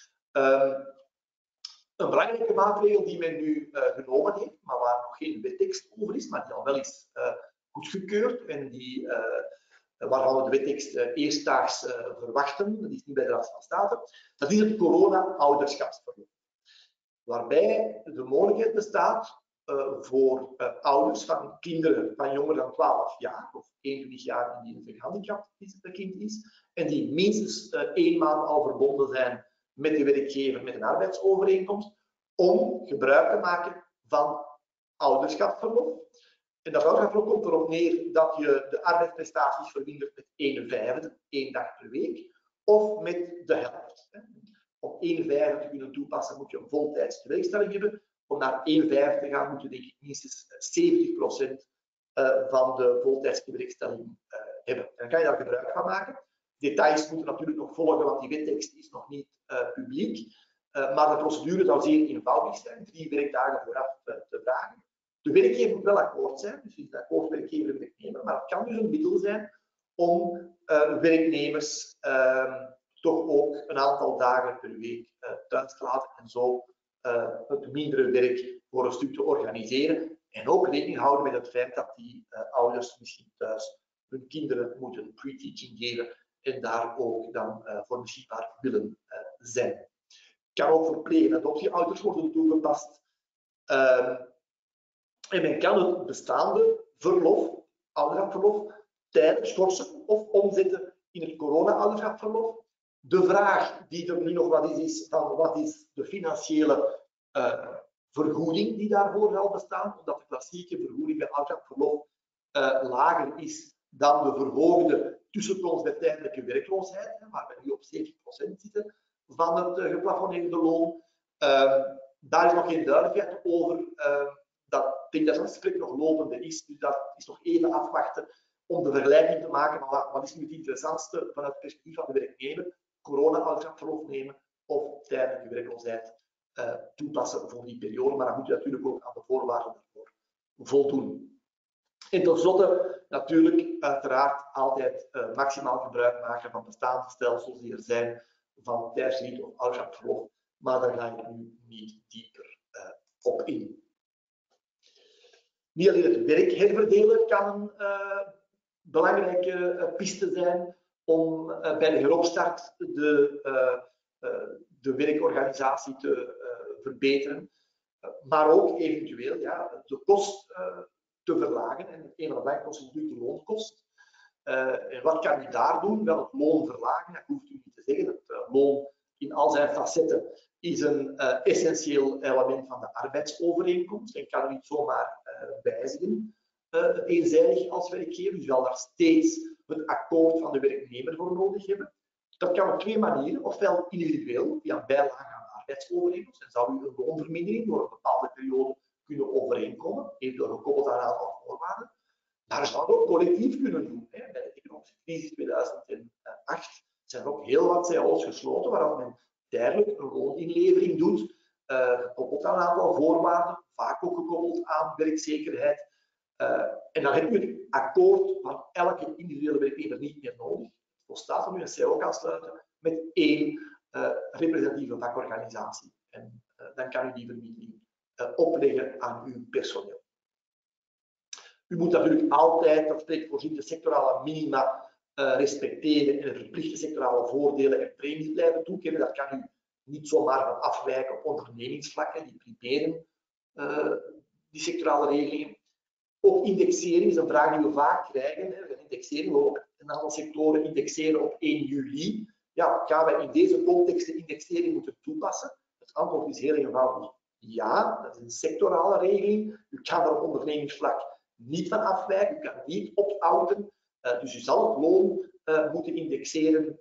Een belangrijke maatregel die men nu genomen heeft, maar waar nog geen wettekst over is, maar die al wel is goedgekeurd en waarvan we de wettekst eerstdaags verwachten, dat is niet bij de Raad van State, dat is het corona-ouderschapsverlof. Waarbij de mogelijkheid bestaat voor ouders van kinderen van jonger dan 12 jaar of 21 jaar indien het een gehandicapt kind is en die minstens 1 maand al verbonden zijn met de werkgever met een arbeidsovereenkomst, om gebruik te maken van ouderschapsverlof. En dat ouderschapsverlof komt erop neer dat je de arbeidsprestaties vermindert met 1/5, 1 dag per week, of met de helft. Om 1/5 te kunnen toepassen moet je een voltijdse werkstelling hebben. Om naar 1/5 te gaan moet je denk ik minstens 70% van de voltijdse werkstelling hebben. En dan kan je daar gebruik van maken. Details moeten natuurlijk nog volgen, want die wettekst is nog niet publiek. Maar de procedure zou zeer eenvoudig zijn, 3 werkdagen vooraf te vragen. De werkgever moet wel akkoord zijn, dus het is een akkoord werkgever en werknemer, maar het kan dus een middel zijn om werknemers toch ook een aantal dagen per week thuis te laten en zo het mindere werk voor een stuk te organiseren En ook rekening houden met het feit dat die ouders misschien thuis hun kinderen moeten pre-teaching geven en daar ook dan voor beschikbaar willen zijn. Kan ook voor pleeg- en adoptieouders worden toegepast. En men kan het bestaande verlof, ouderschapsverlof, tijdelijk schorsen of omzetten in het corona-ouderschapsverlof. De vraag die er nu nog wat is van wat is de financiële vergoeding die daarvoor zal bestaan, omdat de klassieke vergoeding bij ouderschapsverlof lager is dan de verhoogde tussenkomst bij tijdelijke werkloosheid, waar we nu op 70% zitten van het geplafonneerde loon. Daar is nog geen duidelijkheid over. Ik denk dat het gesprek nog lopende is, dus dat is nog even afwachten om de vergelijking te maken van wat is nu het interessantste vanuit het perspectief van de werknemer, corona-ouderschapsverlof nemen of tijdelijke werkloosheid toepassen voor die periode, maar dan moet je natuurlijk ook aan de voorwaarden daarvoor voldoen. En tenslotte natuurlijk uiteraard altijd maximaal gebruik maken van bestaande stelsels die er zijn van thuislied of ouderschapsverlof, maar daar ga ik nu niet dieper op in. Niet alleen het werk herverdelen kan een belangrijke piste zijn om bij de heropstart de werkorganisatie te verbeteren, maar ook eventueel de kost te verlagen. En een van de belangrijke kosten is natuurlijk de loonkost. En wat kan je daar doen? Wel, het loon verlagen, dat hoeft u niet te zeggen. Het loon in al zijn facetten is een essentieel element van de arbeidsovereenkomst en kan u niet zomaar wijzigen, eenzijdig als werkgever. U zal daar steeds het akkoord van de werknemer voor nodig hebben. Dat kan op twee manieren, ofwel individueel, via een bijlage aan de arbeidsovereenkomst, en zou u een loonvermindering door een bepaalde periode kunnen overeenkomen, eventueel gekoppeld aan een aantal voorwaarden. Maar zou het ook collectief kunnen doen. Bij de economische crisis 2008 zijn er ook heel wat cao's gesloten, waar men tijdelijk een looninlevering doet, gekoppeld aan een aantal voorwaarden, vaak ook gekoppeld aan werkzekerheid. En dan heb je het akkoord van elke individuele werknemer niet meer nodig. Het volstaat om je een CO kan sluiten met één representatieve vakorganisatie. En dan kan u die vermindering opleggen aan uw personeel. U moet natuurlijk altijd, dat spreekt voorzien, de sectorale minima respecteren en de verplichte sectorale voordelen en premies blijven toekennen. Dat kan u niet zomaar van afwijken op ondernemingsvlakken, die priveren die sectorale regelingen. Ook indexering is een vraag die we vaak krijgen. Indexering, we ook een aantal sectoren indexeren op 1 juli. Ja, gaan wij in deze context de indexering moeten toepassen? Het antwoord is heel eenvoudig. Ja, dat is een sectorale regeling. U kan er op ondernemingsvlak niet van afwijken, u kan niet opt-outen. Dus u zal het loon moeten indexeren.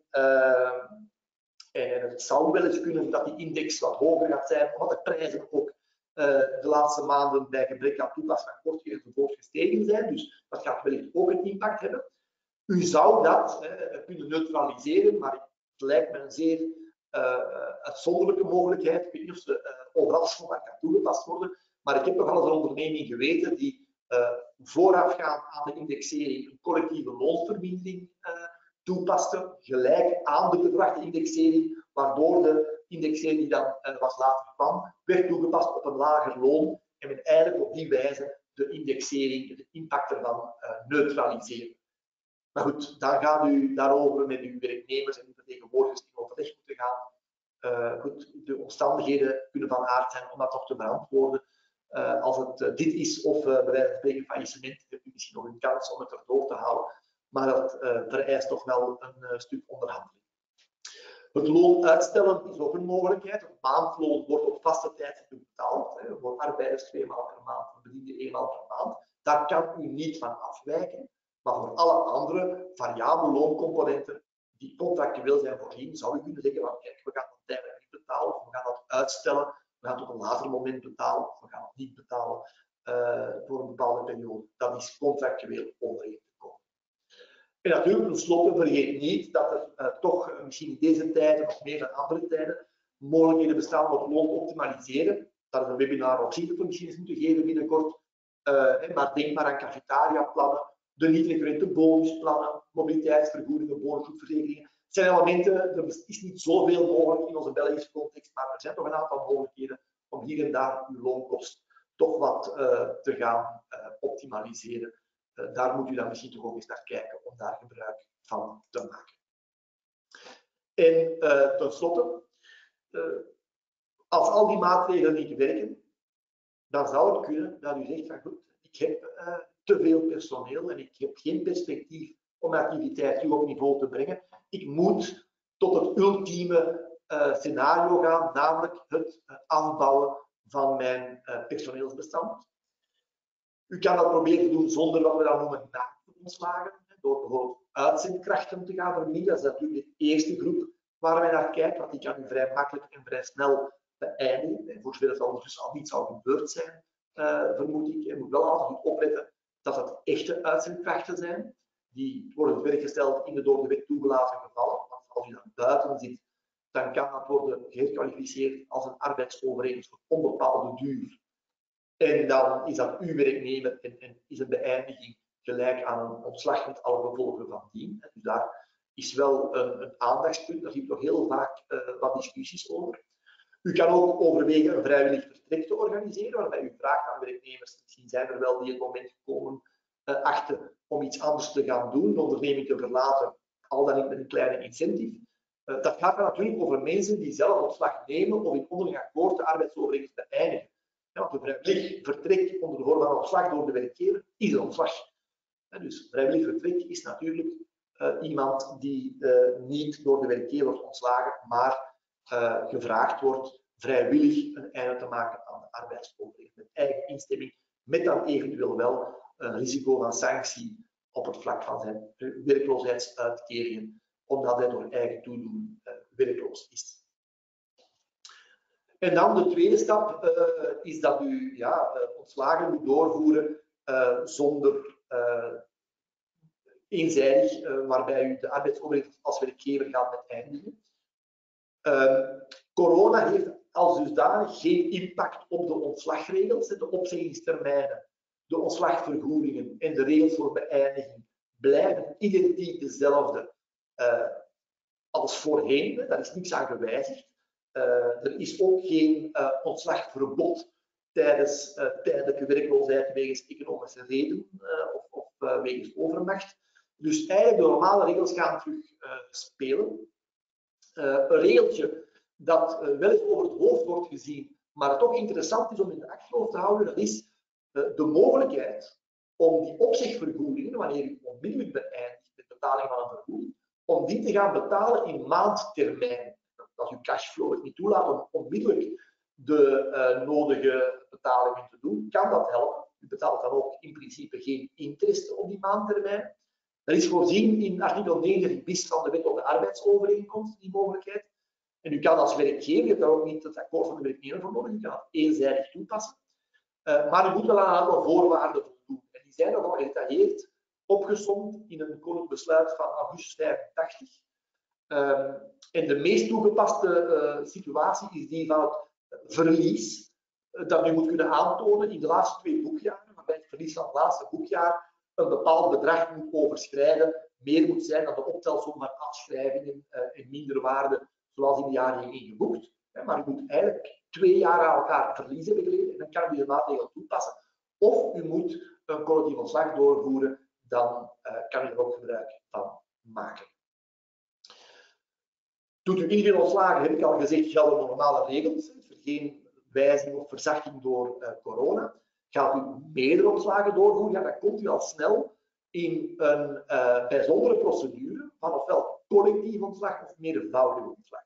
En het zou wel eens kunnen dat die index wat hoger gaat zijn, omdat de prijzen ook de laatste maanden bij gebrek aan toepassing akkoord enzovoort gestegen zijn. Dus dat gaat wellicht ook een impact hebben. U zou dat kunnen neutraliseren, maar het lijkt me een zeer uitzonderlijke mogelijkheid. Ik weet niet of ze overal zomaar kan toegepast worden, maar ik heb nog wel eens een onderneming geweten die voorafgaand aan de indexering een collectieve loonsvermindering toepaste, gelijk aan de betrachte indexering, waardoor de indexering die dan was later kwam, werd toegepast op een lager loon en men eigenlijk op die wijze de indexering, de impact ervan neutraliseren. Maar goed, dan gaat u daarover met uw werknemers en uw vertegenwoordigers in overleg moeten gaan. Goed, de omstandigheden kunnen van aard zijn om dat toch te verantwoorden. Als het dit is of bij wijze van spreken faillissement, hebt u misschien nog een kans om het erdoor te halen. Maar dat vereist toch wel een stuk onderhandeling. Het loon uitstellen is ook een mogelijkheid. Het maandloon wordt op vaste tijd betaald. Voor arbeiders 2 maal per maand, voor bedienden 1 maal per maand. Daar kan u niet van afwijken. Maar voor alle andere variabele looncomponenten die contractueel zijn voorzien, zou u kunnen zeggen van kijk, we gaan dat tijdelijk niet betalen, of we gaan dat uitstellen, we gaan het op een later moment betalen, of we gaan het niet betalen voor een bepaalde periode. Dat is contractueel overeen te komen. En natuurlijk, tenslotte, vergeet niet dat er toch misschien in deze tijden, nog meer dan andere tijden, mogelijkheden bestaan om het loon te optimaliseren. Dat is een webinar op zich dat we misschien eens moeten geven binnenkort. Maar denk maar aan cafetaria-plannen, de niet-recurrente bonusplannen, mobiliteitsvergoedingen, bonusgroepverzekeringen. Het zijn elementen, er is niet zoveel mogelijk in onze Belgische context, maar er zijn toch een aantal mogelijkheden om hier en daar uw loonkost toch wat te gaan optimaliseren. Daar moet u dan misschien toch ook eens naar kijken om daar gebruik van te maken. En tenslotte, als al die maatregelen niet werken, dan zou het kunnen dat u zegt van goed, ik heb te veel personeel en ik heb geen perspectief om activiteit terug op niveau te brengen. Ik moet tot het ultieme scenario gaan, namelijk het afbouwen van mijn personeelsbestand. U kan dat proberen te doen zonder wat we dan noemen na-ontslagen, door bijvoorbeeld uitzendkrachten te gaan verminderen. Dat is natuurlijk de eerste groep waar wij naar kijken, want die kan u vrij makkelijk en vrij snel beëindigen. Voor zover het ondertussen al niet zou gebeurd zijn, vermoed ik. Je moet wel altijd goed opletten dat het echte uitzendkrachten zijn. Die worden het werk gesteld in de door de wet toegelaten gevallen. Want als u dan buiten zit, dan kan dat worden gekwalificeerd als een arbeidsovereenkomst voor onbepaalde duur. En dan is dat uw werknemer en is een beëindiging gelijk aan een ontslag met alle gevolgen van dien. Dus daar is wel een aandachtspunt. Daar zie ik nog heel vaak wat discussies over. U kan ook overwegen een vrijwillig vertrek te organiseren, waarbij u vraagt aan werknemers, misschien zijn er wel die het moment gekomen achten om iets anders te gaan doen, de onderneming te verlaten, al dan niet met een kleine incentive. Dat gaat dan natuurlijk over mensen die zelf ontslag nemen of in onderling akkoord de arbeidsovereenkomst beëindigen. Ja, want een vrijwillig vertrek onder de vorm van ontslag door de werkgever is een ontslag. Dus vrijwillig vertrek is natuurlijk iemand die niet door de werkgever wordt ontslagen, maar gevraagd wordt vrijwillig een einde te maken aan de arbeidsovereenkomst met eigen instemming, met dan eventueel wel een risico van sanctie op het vlak van zijn werkloosheidsuitkeringen, omdat hij door eigen toedoen werkloos is. En dan de tweede stap is dat u ontslagen moet doorvoeren zonder eenzijdig, waarbij u de arbeidsovereenkomst als werkgever gaat beëindigen. Corona heeft als dusdanig geen impact op de ontslagregels, de opzeggingstermijnen, de ontslagvergoedingen en de regels voor beëindiging blijven identiek dezelfde als voorheen. Daar is niks aan gewijzigd. Er is ook geen ontslagverbod tijdens tijdelijke werkloosheid wegens economische redenen of wegens overmacht. Dus eigenlijk de normale regels gaan terug spelen. Een regeltje dat wel eens over het hoofd wordt gezien, maar toch interessant is om in de achterhoofd te houden, dat is de mogelijkheid om die opzegvergoedingen, wanneer u onmiddellijk beëindigt met betaling van een vergoeding, om die te gaan betalen in maandtermijn. Als uw cashflow het niet toelaat om onmiddellijk de nodige betalingen te doen, kan dat helpen. U betaalt dan ook in principe geen interest op die maandtermijn. Dat is voorzien in artikel 9 bis van de wet op de arbeidsovereenkomst, die mogelijkheid. En u kan als werkgever, je hebt daar ook niet het akkoord van de werknemer voor nodig, u kan het eenzijdig toepassen. Maar u moet wel aan een aantal voorwaarden voldoen. En die zijn nogal gedetailleerd opgesomd in een koninklijk besluit van augustus 85. En de meest toegepaste situatie is die van het verlies dat u moet kunnen aantonen in de laatste 2 boekjaren, waarbij het verlies van het laatste boekjaar een bepaald bedrag moet overschrijden, meer moet zijn dan de optelsom van afschrijvingen en minderwaarde zoals in de jaren 1 geboekt. Maar u moet eigenlijk 2 jaar aan elkaar verlies hebben geleden en dan kan u de maatregel toepassen. Of u moet een collectief ontslag doorvoeren, dan kan u er ook gebruik van maken. Doet u individueel ontslagen, heb ik al gezegd, gelden normale regels. Geen wijziging of verzachting door corona. Gaat u meerdere ontslagen doorvoeren, dan komt u al snel in een bijzondere procedure van ofwel collectief ontslag of meervoudig ontslag.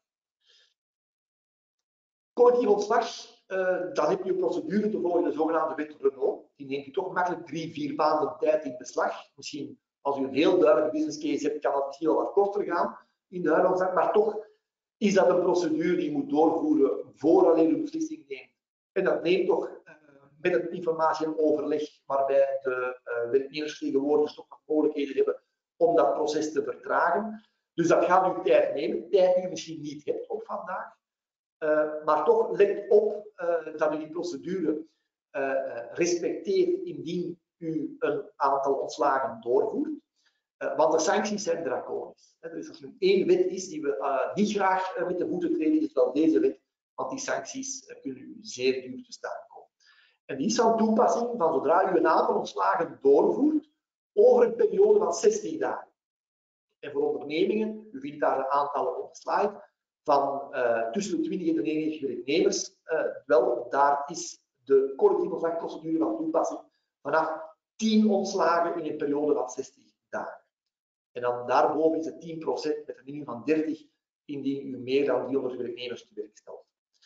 Collectief ontslag, dan heb je een procedure te volgen, de zogenaamde wet Renault. Die neemt u toch makkelijk 3-4 maanden tijd in beslag. Misschien als u een heel duidelijke business case hebt, kan dat misschien wel wat korter gaan in de huidige, maar toch is dat een procedure die je moet doorvoeren voordat je een beslissing neemt. En dat neemt toch met een informatie en overleg waarbij de werknemersvertegenwoordigers toch nog mogelijkheden hebben om dat proces te vertragen. Dus dat gaat u tijd nemen, tijd die u misschien niet hebt op vandaag. Maar toch let op dat u die procedure respecteert indien u een aantal ontslagen doorvoert. Want de sancties zijn draconisch. Dus als er één wet is die we niet graag met de voeten treden, is wel deze wet, want die sancties kunnen u zeer duur te staan komen. En die is van toepassing van zodra u een aantal ontslagen doorvoert over een periode van 60 dagen. En voor ondernemingen, u vindt daar een aantal op de slide, van tussen de 20 en de 99 werknemers, daar is de collectieve ontslagprocedure van toepassing vanaf 10 ontslagen in een periode van 60 dagen. En dan daarboven is het 10% met een minimum van 30 indien u meer dan 300 werknemers te werk stelt.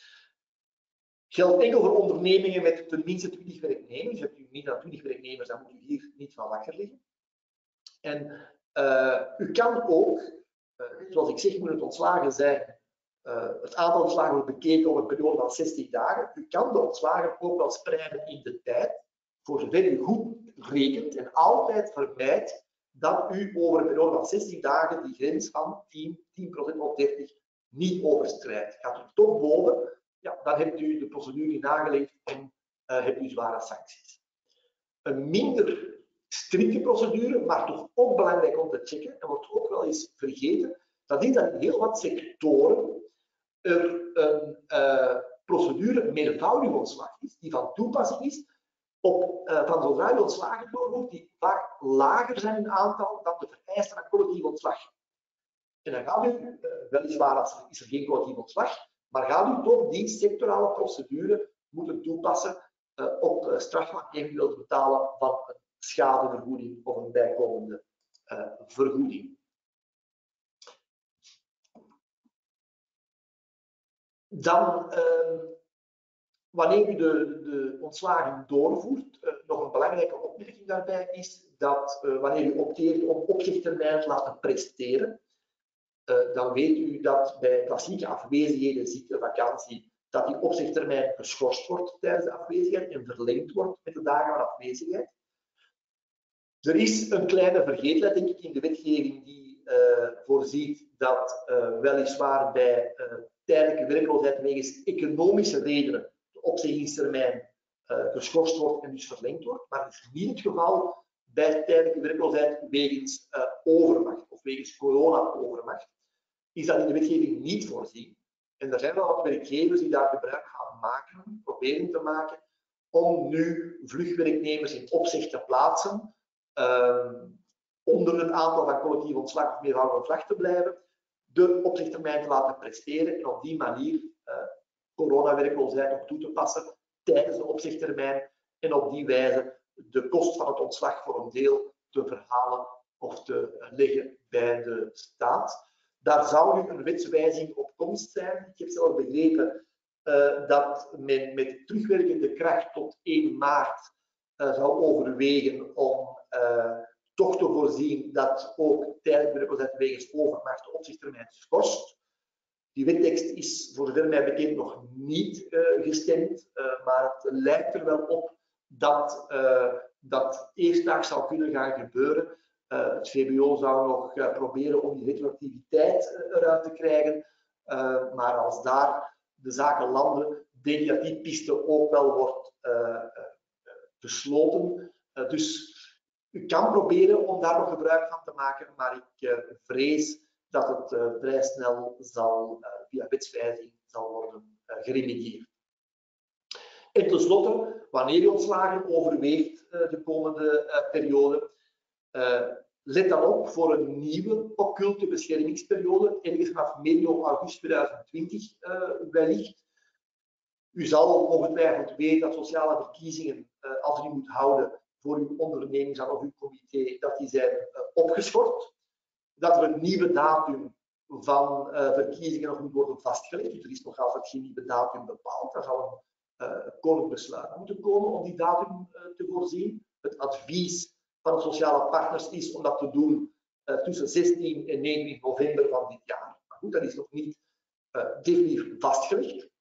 Geldt enkel voor ondernemingen met tenminste 20 werknemers. Hebt u niet dan 20 werknemers, dan moet u hier niet van wakker liggen. En u kan ook, zoals ik zeg, moet het ontslagen zijn. Het aantal ontslagen wordt bekeken over een periode van 60 dagen. U kan de ontslagen ook wel spreiden in de tijd, voor zover u goed rekent en altijd vermijdt dat u over een periode van 60 dagen die grens van 10% of 30 niet overstrijdt. Gaat u toch boven, ja, dan hebt u de procedure nageleefd en hebt u zware sancties. Een minder strikte procedure, maar toch ook belangrijk om te checken, en wordt ook wel eens vergeten, dat is dat in heel wat sectoren er een procedure meervoudig ontslag is, die van toepassing is van zodra u ontslagen doorvoert, die vaak lager zijn in aantal dan de vereisten aan collectief ontslag. En dan gaat u, weliswaar is er geen collectief ontslag, maar gaat u toch die sectorale procedure moeten toepassen op straf van eventueel betalen van een schadevergoeding of een bijkomende vergoeding. Dan, wanneer u de ontslagen doorvoert, nog een belangrijke opmerking daarbij is dat wanneer u opteert om opzegtermijn te laten presteren, dan weet u dat bij klassieke afwezigheden, ziekte, vakantie, dat die opzegtermijn geschorst wordt tijdens de afwezigheid en verlengd wordt met de dagen van afwezigheid. Er is een kleine vergeetlijst, denk ik, in de wetgeving die voorziet dat weliswaar bij tijdelijke werkloosheid wegens economische redenen de opzeggingstermijn geschorst wordt en dus verlengd wordt, maar dat is niet het geval bij tijdelijke werkloosheid wegens overmacht of wegens corona-overmacht. Is dat in de wetgeving niet voorzien. En er zijn wel wat werkgevers die daar gebruik gaan maken, proberen te maken, om nu vlugwerknemers in opzeg te plaatsen, onder het aantal van collectief ontslag of meervoudig ontslag te blijven, de opzegtermijn te laten presteren en op die manier coronawerkloosheid nog toe te passen tijdens de opzegtermijn en op die wijze de kost van het ontslag voor een deel te verhalen of te leggen bij de staat. Daar zou nu een wetswijziging op komst zijn. Ik heb zelf begrepen dat men met terugwerkende kracht tot 1 maart zou overwegen om toch te voorzien dat ook tijdelijk werkloosheid wegens overmacht de opzegtermijn schorst. Die wettekst is voor zover mij bekend nog niet gestemd, maar het lijkt er wel op dat dat eerstdaags zou kunnen gaan gebeuren. Het VBO zou nog proberen om die retroactiviteit eruit te krijgen, maar als daar de zaken landen, denk ik dat die piste ook wel wordt besloten. Dus u kan proberen om daar nog gebruik van te maken, maar ik vrees dat het vrij snel via wetswijziging zal worden geremedieerd. En tenslotte, wanneer je ontslagen overweegt de komende periode, let dan op voor een nieuwe occulte beschermingsperiode, ergens vanaf medio augustus 2020 wellicht. U zal ongetwijfeld weten dat sociale verkiezingen, als u die moet houden voor uw ondernemingsraad of uw comité, dat die zijn opgeschort. Dat er een nieuwe datum van verkiezingen nog moet worden vastgelegd. Dus er is nog altijd geen nieuwe datum bepaald. Daar zal een koninklijk besluit moeten komen om die datum te voorzien. Het advies van de sociale partners is om dat te doen tussen 16 en 29 november van dit jaar. Maar goed, dat is nog niet definitief vastgelegd.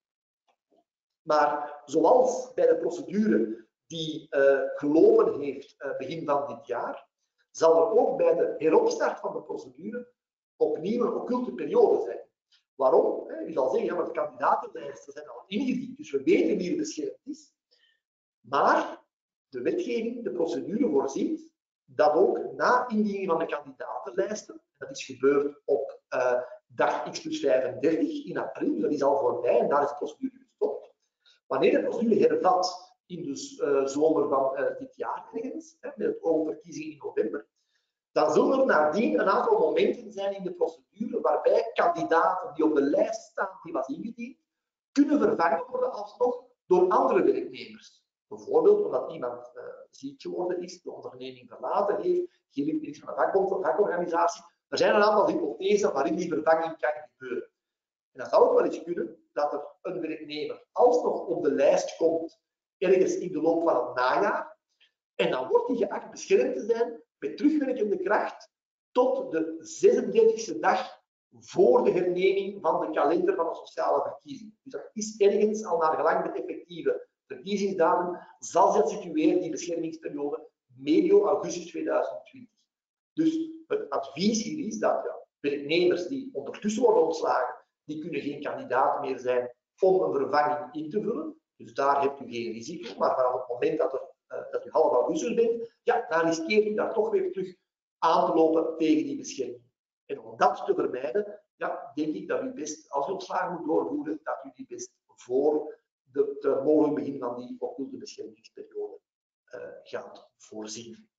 Maar zoals bij de procedure die gelopen heeft begin van dit jaar, zal er ook bij de heropstart van de procedure opnieuw een occulte periode zijn. Waarom? U zal zeggen, ja, maar de kandidatenlijsten zijn al ingediend, dus we weten wie er beschermd is. Maar de wetgeving, de procedure voorziet dat ook na indiening van de kandidatenlijsten, dat is gebeurd op dag x+35 in april, dat is al voorbij en daar is de procedure gestopt. Wanneer de procedure hervat in de zomer van dit jaar ergens, met het oog op verkiezingen in november, dan zullen er nadien een aantal momenten zijn in de procedure waarbij kandidaten die op de lijst staan die was ingediend, kunnen vervangen worden alsnog door andere werknemers. Bijvoorbeeld omdat iemand ziek geworden is, de onderneming verlaten heeft, geen lid is van een vakorganisatie. Er zijn een aantal hypothesen waarin die vervanging kan gebeuren. En dan zou het wel eens kunnen dat er een werknemer alsnog op de lijst komt ergens in de loop van het najaar. En dan wordt die geacht beschermd te zijn met terugwerkende kracht tot de 36e dag voor de herneming van de kalender van de sociale verkiezing. Dus dat is ergens al naar gelang de effectieve verkiezingsdatum, zal zich situeren die beschermingsperiode medio augustus 2020. Dus het advies hier is dat werknemers die ondertussen worden ontslagen, die kunnen geen kandidaat meer zijn om een vervanging in te vullen. Dus daar hebt u geen risico, maar vanaf het moment dat u half augustus bent, ja, dan riskeert u daar toch weer terug aan te lopen tegen die bescherming. En om dat te vermijden, ja, denk ik dat u best, als u ontslagen moet doorvoeren, dat u die best voor het mogelijk begin van die occulte beschermingsperiode gaat voorzien.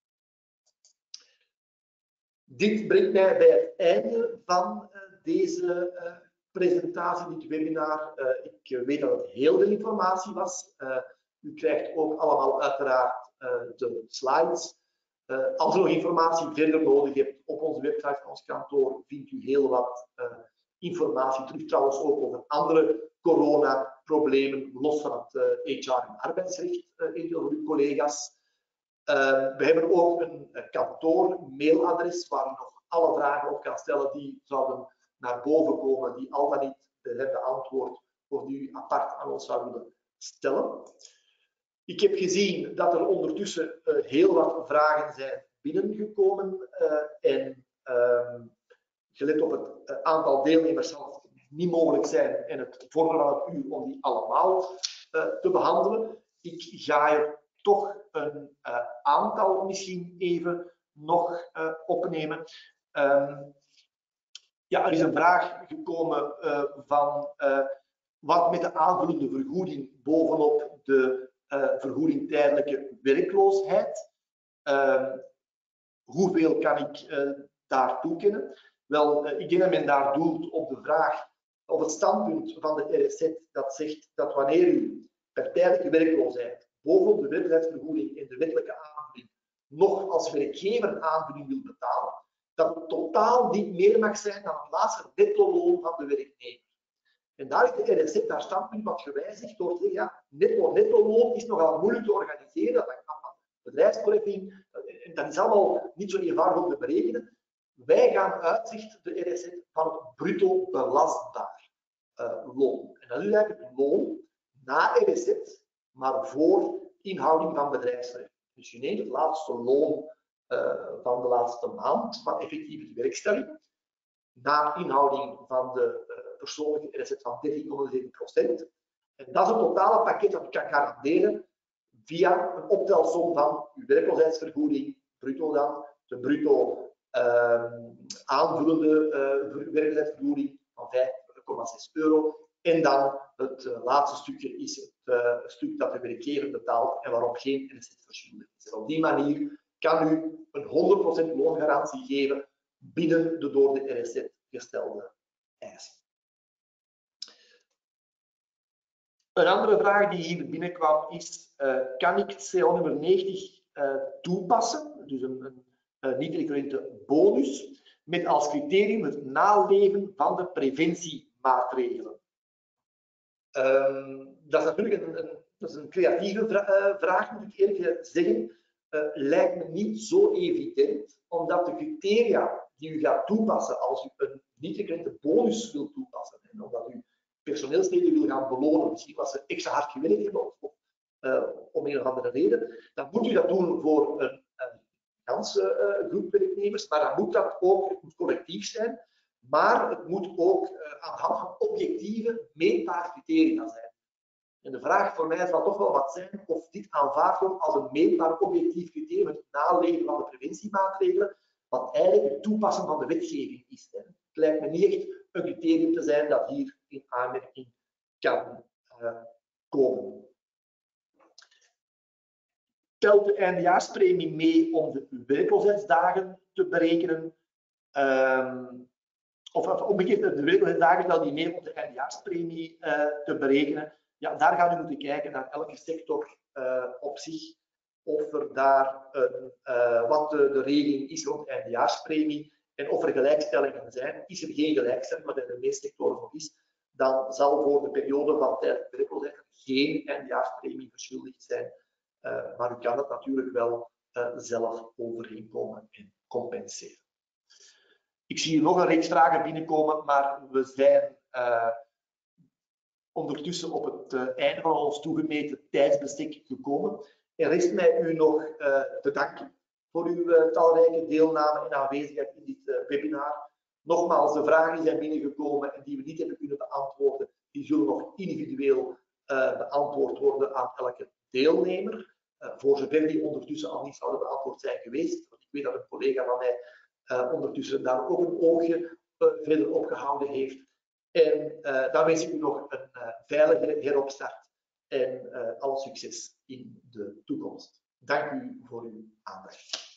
Dit brengt mij bij het einde van deze presentatie, dit webinar. Ik weet dat het heel veel informatie was. U krijgt ook allemaal uiteraard de slides. Als u nog informatie verder nodig hebt, op onze website van ons kantoor vindt u heel wat informatie terug, trouwens ook over andere coronaproblemen, los van het HR en arbeidsrecht, eventueel voor uw collega's. We hebben ook een kantoor-mailadres waar u nog alle vragen op kan stellen die zouden naar boven komen, die al dan niet beantwoord of die u apart aan ons zou willen stellen. Ik heb gezien dat er ondertussen heel wat vragen zijn binnengekomen en gelet op het aantal deelnemers zal het niet mogelijk zijn en het vorderen van het uur om die allemaal te behandelen. Ik ga er toch een aantal misschien even nog opnemen. Ja, er is een vraag gekomen van wat met de aanvullende vergoeding bovenop de vergoeding tijdelijke werkloosheid. Hoeveel kan ik daar toekennen? Wel, ik denk dat men daar doelt op de vraag, op het standpunt van de RSZ dat zegt dat wanneer u per tijdelijke werkloosheid bovenop de werkloosheidsvergoeding en de wettelijke aanvulling nog als werkgever een aanvulling wil betalen, dat het totaal niet meer mag zijn dan het laatste netto-loon van de werknemer. En daar is de RSZ haar standpunt wat gewijzigd door te zeggen, ja, netto-loon is nogal moeilijk te organiseren, dat kan van bedrijfskorting, en dat is allemaal niet zo eenvoudig om te berekenen. Wij gaan uitzicht, de RSZ, van het bruto belastbaar loon. En dat is eigenlijk het loon na RSZ, maar voor inhouding van bedrijfsrecht. Dus je neemt het laatste loon van de laatste maand van effectieve werkstelling, na inhouding van de persoonlijke RSZ van 13,7%. En dat is het totale pakket dat u kan garanderen via een optelsom van uw werkloosheidsvergoeding, bruto dan, de bruto aanvullende werkloosheidsvergoeding van 5,6 euro. En dan het laatste stukje is het stuk dat de werkgever betaalt en waarop geen RSZ verschuldigd is. En op die manier kan u een 100% loongarantie geven binnen de door de RSZ gestelde eisen. Een andere vraag die hier binnenkwam is, kan ik het CO nummer 90 toepassen, dus een niet-recurrente bonus, met als criterium het naleven van de preventiemaatregelen? Dat is natuurlijk een creatieve vraag, moet ik eerlijk zeggen. Lijkt me niet zo evident, omdat de criteria die u gaat toepassen als u een niet-recurrente bonus wilt toepassen, en omdat u personeelsleden wil gaan belonen, misschien wat ze extra hard gewerkt hebben of om een of andere reden, dan moet u dat doen voor een ganse groep werknemers, maar dan moet dat ook, het moet collectief zijn, maar het moet ook aan de hand van objectieve, meetbare criteria zijn. En de vraag voor mij zal toch wel wat zijn of dit aanvaard wordt als een meetbaar objectief criterium, het naleven van de preventiemaatregelen, wat eigenlijk het toepassen van de wetgeving is. Het lijkt me niet echt een criterium te zijn dat hier in aanmerking kan komen. telt de eindejaarspremie mee om de werkloosheidsdagen te berekenen. Of omgekeerd, de werkloosheidsdagen telt die mee om de eindejaarspremie te berekenen. Ja, daar gaan we moeten kijken naar elke sector op zich. Of er daar wat de regeling is rond de eindejaarspremie en of er gelijkstellingen zijn. Is er geen gelijkstelling, wat in de meeste sectoren nog is, dan zal voor de periode van tijdelijke werkloosheid geen eindejaarspremie verschuldigd zijn. Maar u kan het natuurlijk wel zelf overeenkomen en compenseren. Ik zie hier nog een reeks vragen binnenkomen, maar we zijn ondertussen op het einde van ons toegemeten tijdsbestek gekomen. Er rest mij u nog te danken voor uw talrijke deelname en aanwezigheid in dit webinar. Nogmaals, de vragen die zijn binnengekomen en die we niet hebben kunnen beantwoorden, die zullen nog individueel beantwoord worden aan elke deelnemer. Voor zover die ondertussen al niet zouden beantwoord zijn geweest. Want ik weet dat een collega van mij ondertussen daar ook een oogje verder op gehouden heeft. En dan wens ik u nog een veilige heropstart en alle succes in de toekomst. Dank u voor uw aandacht.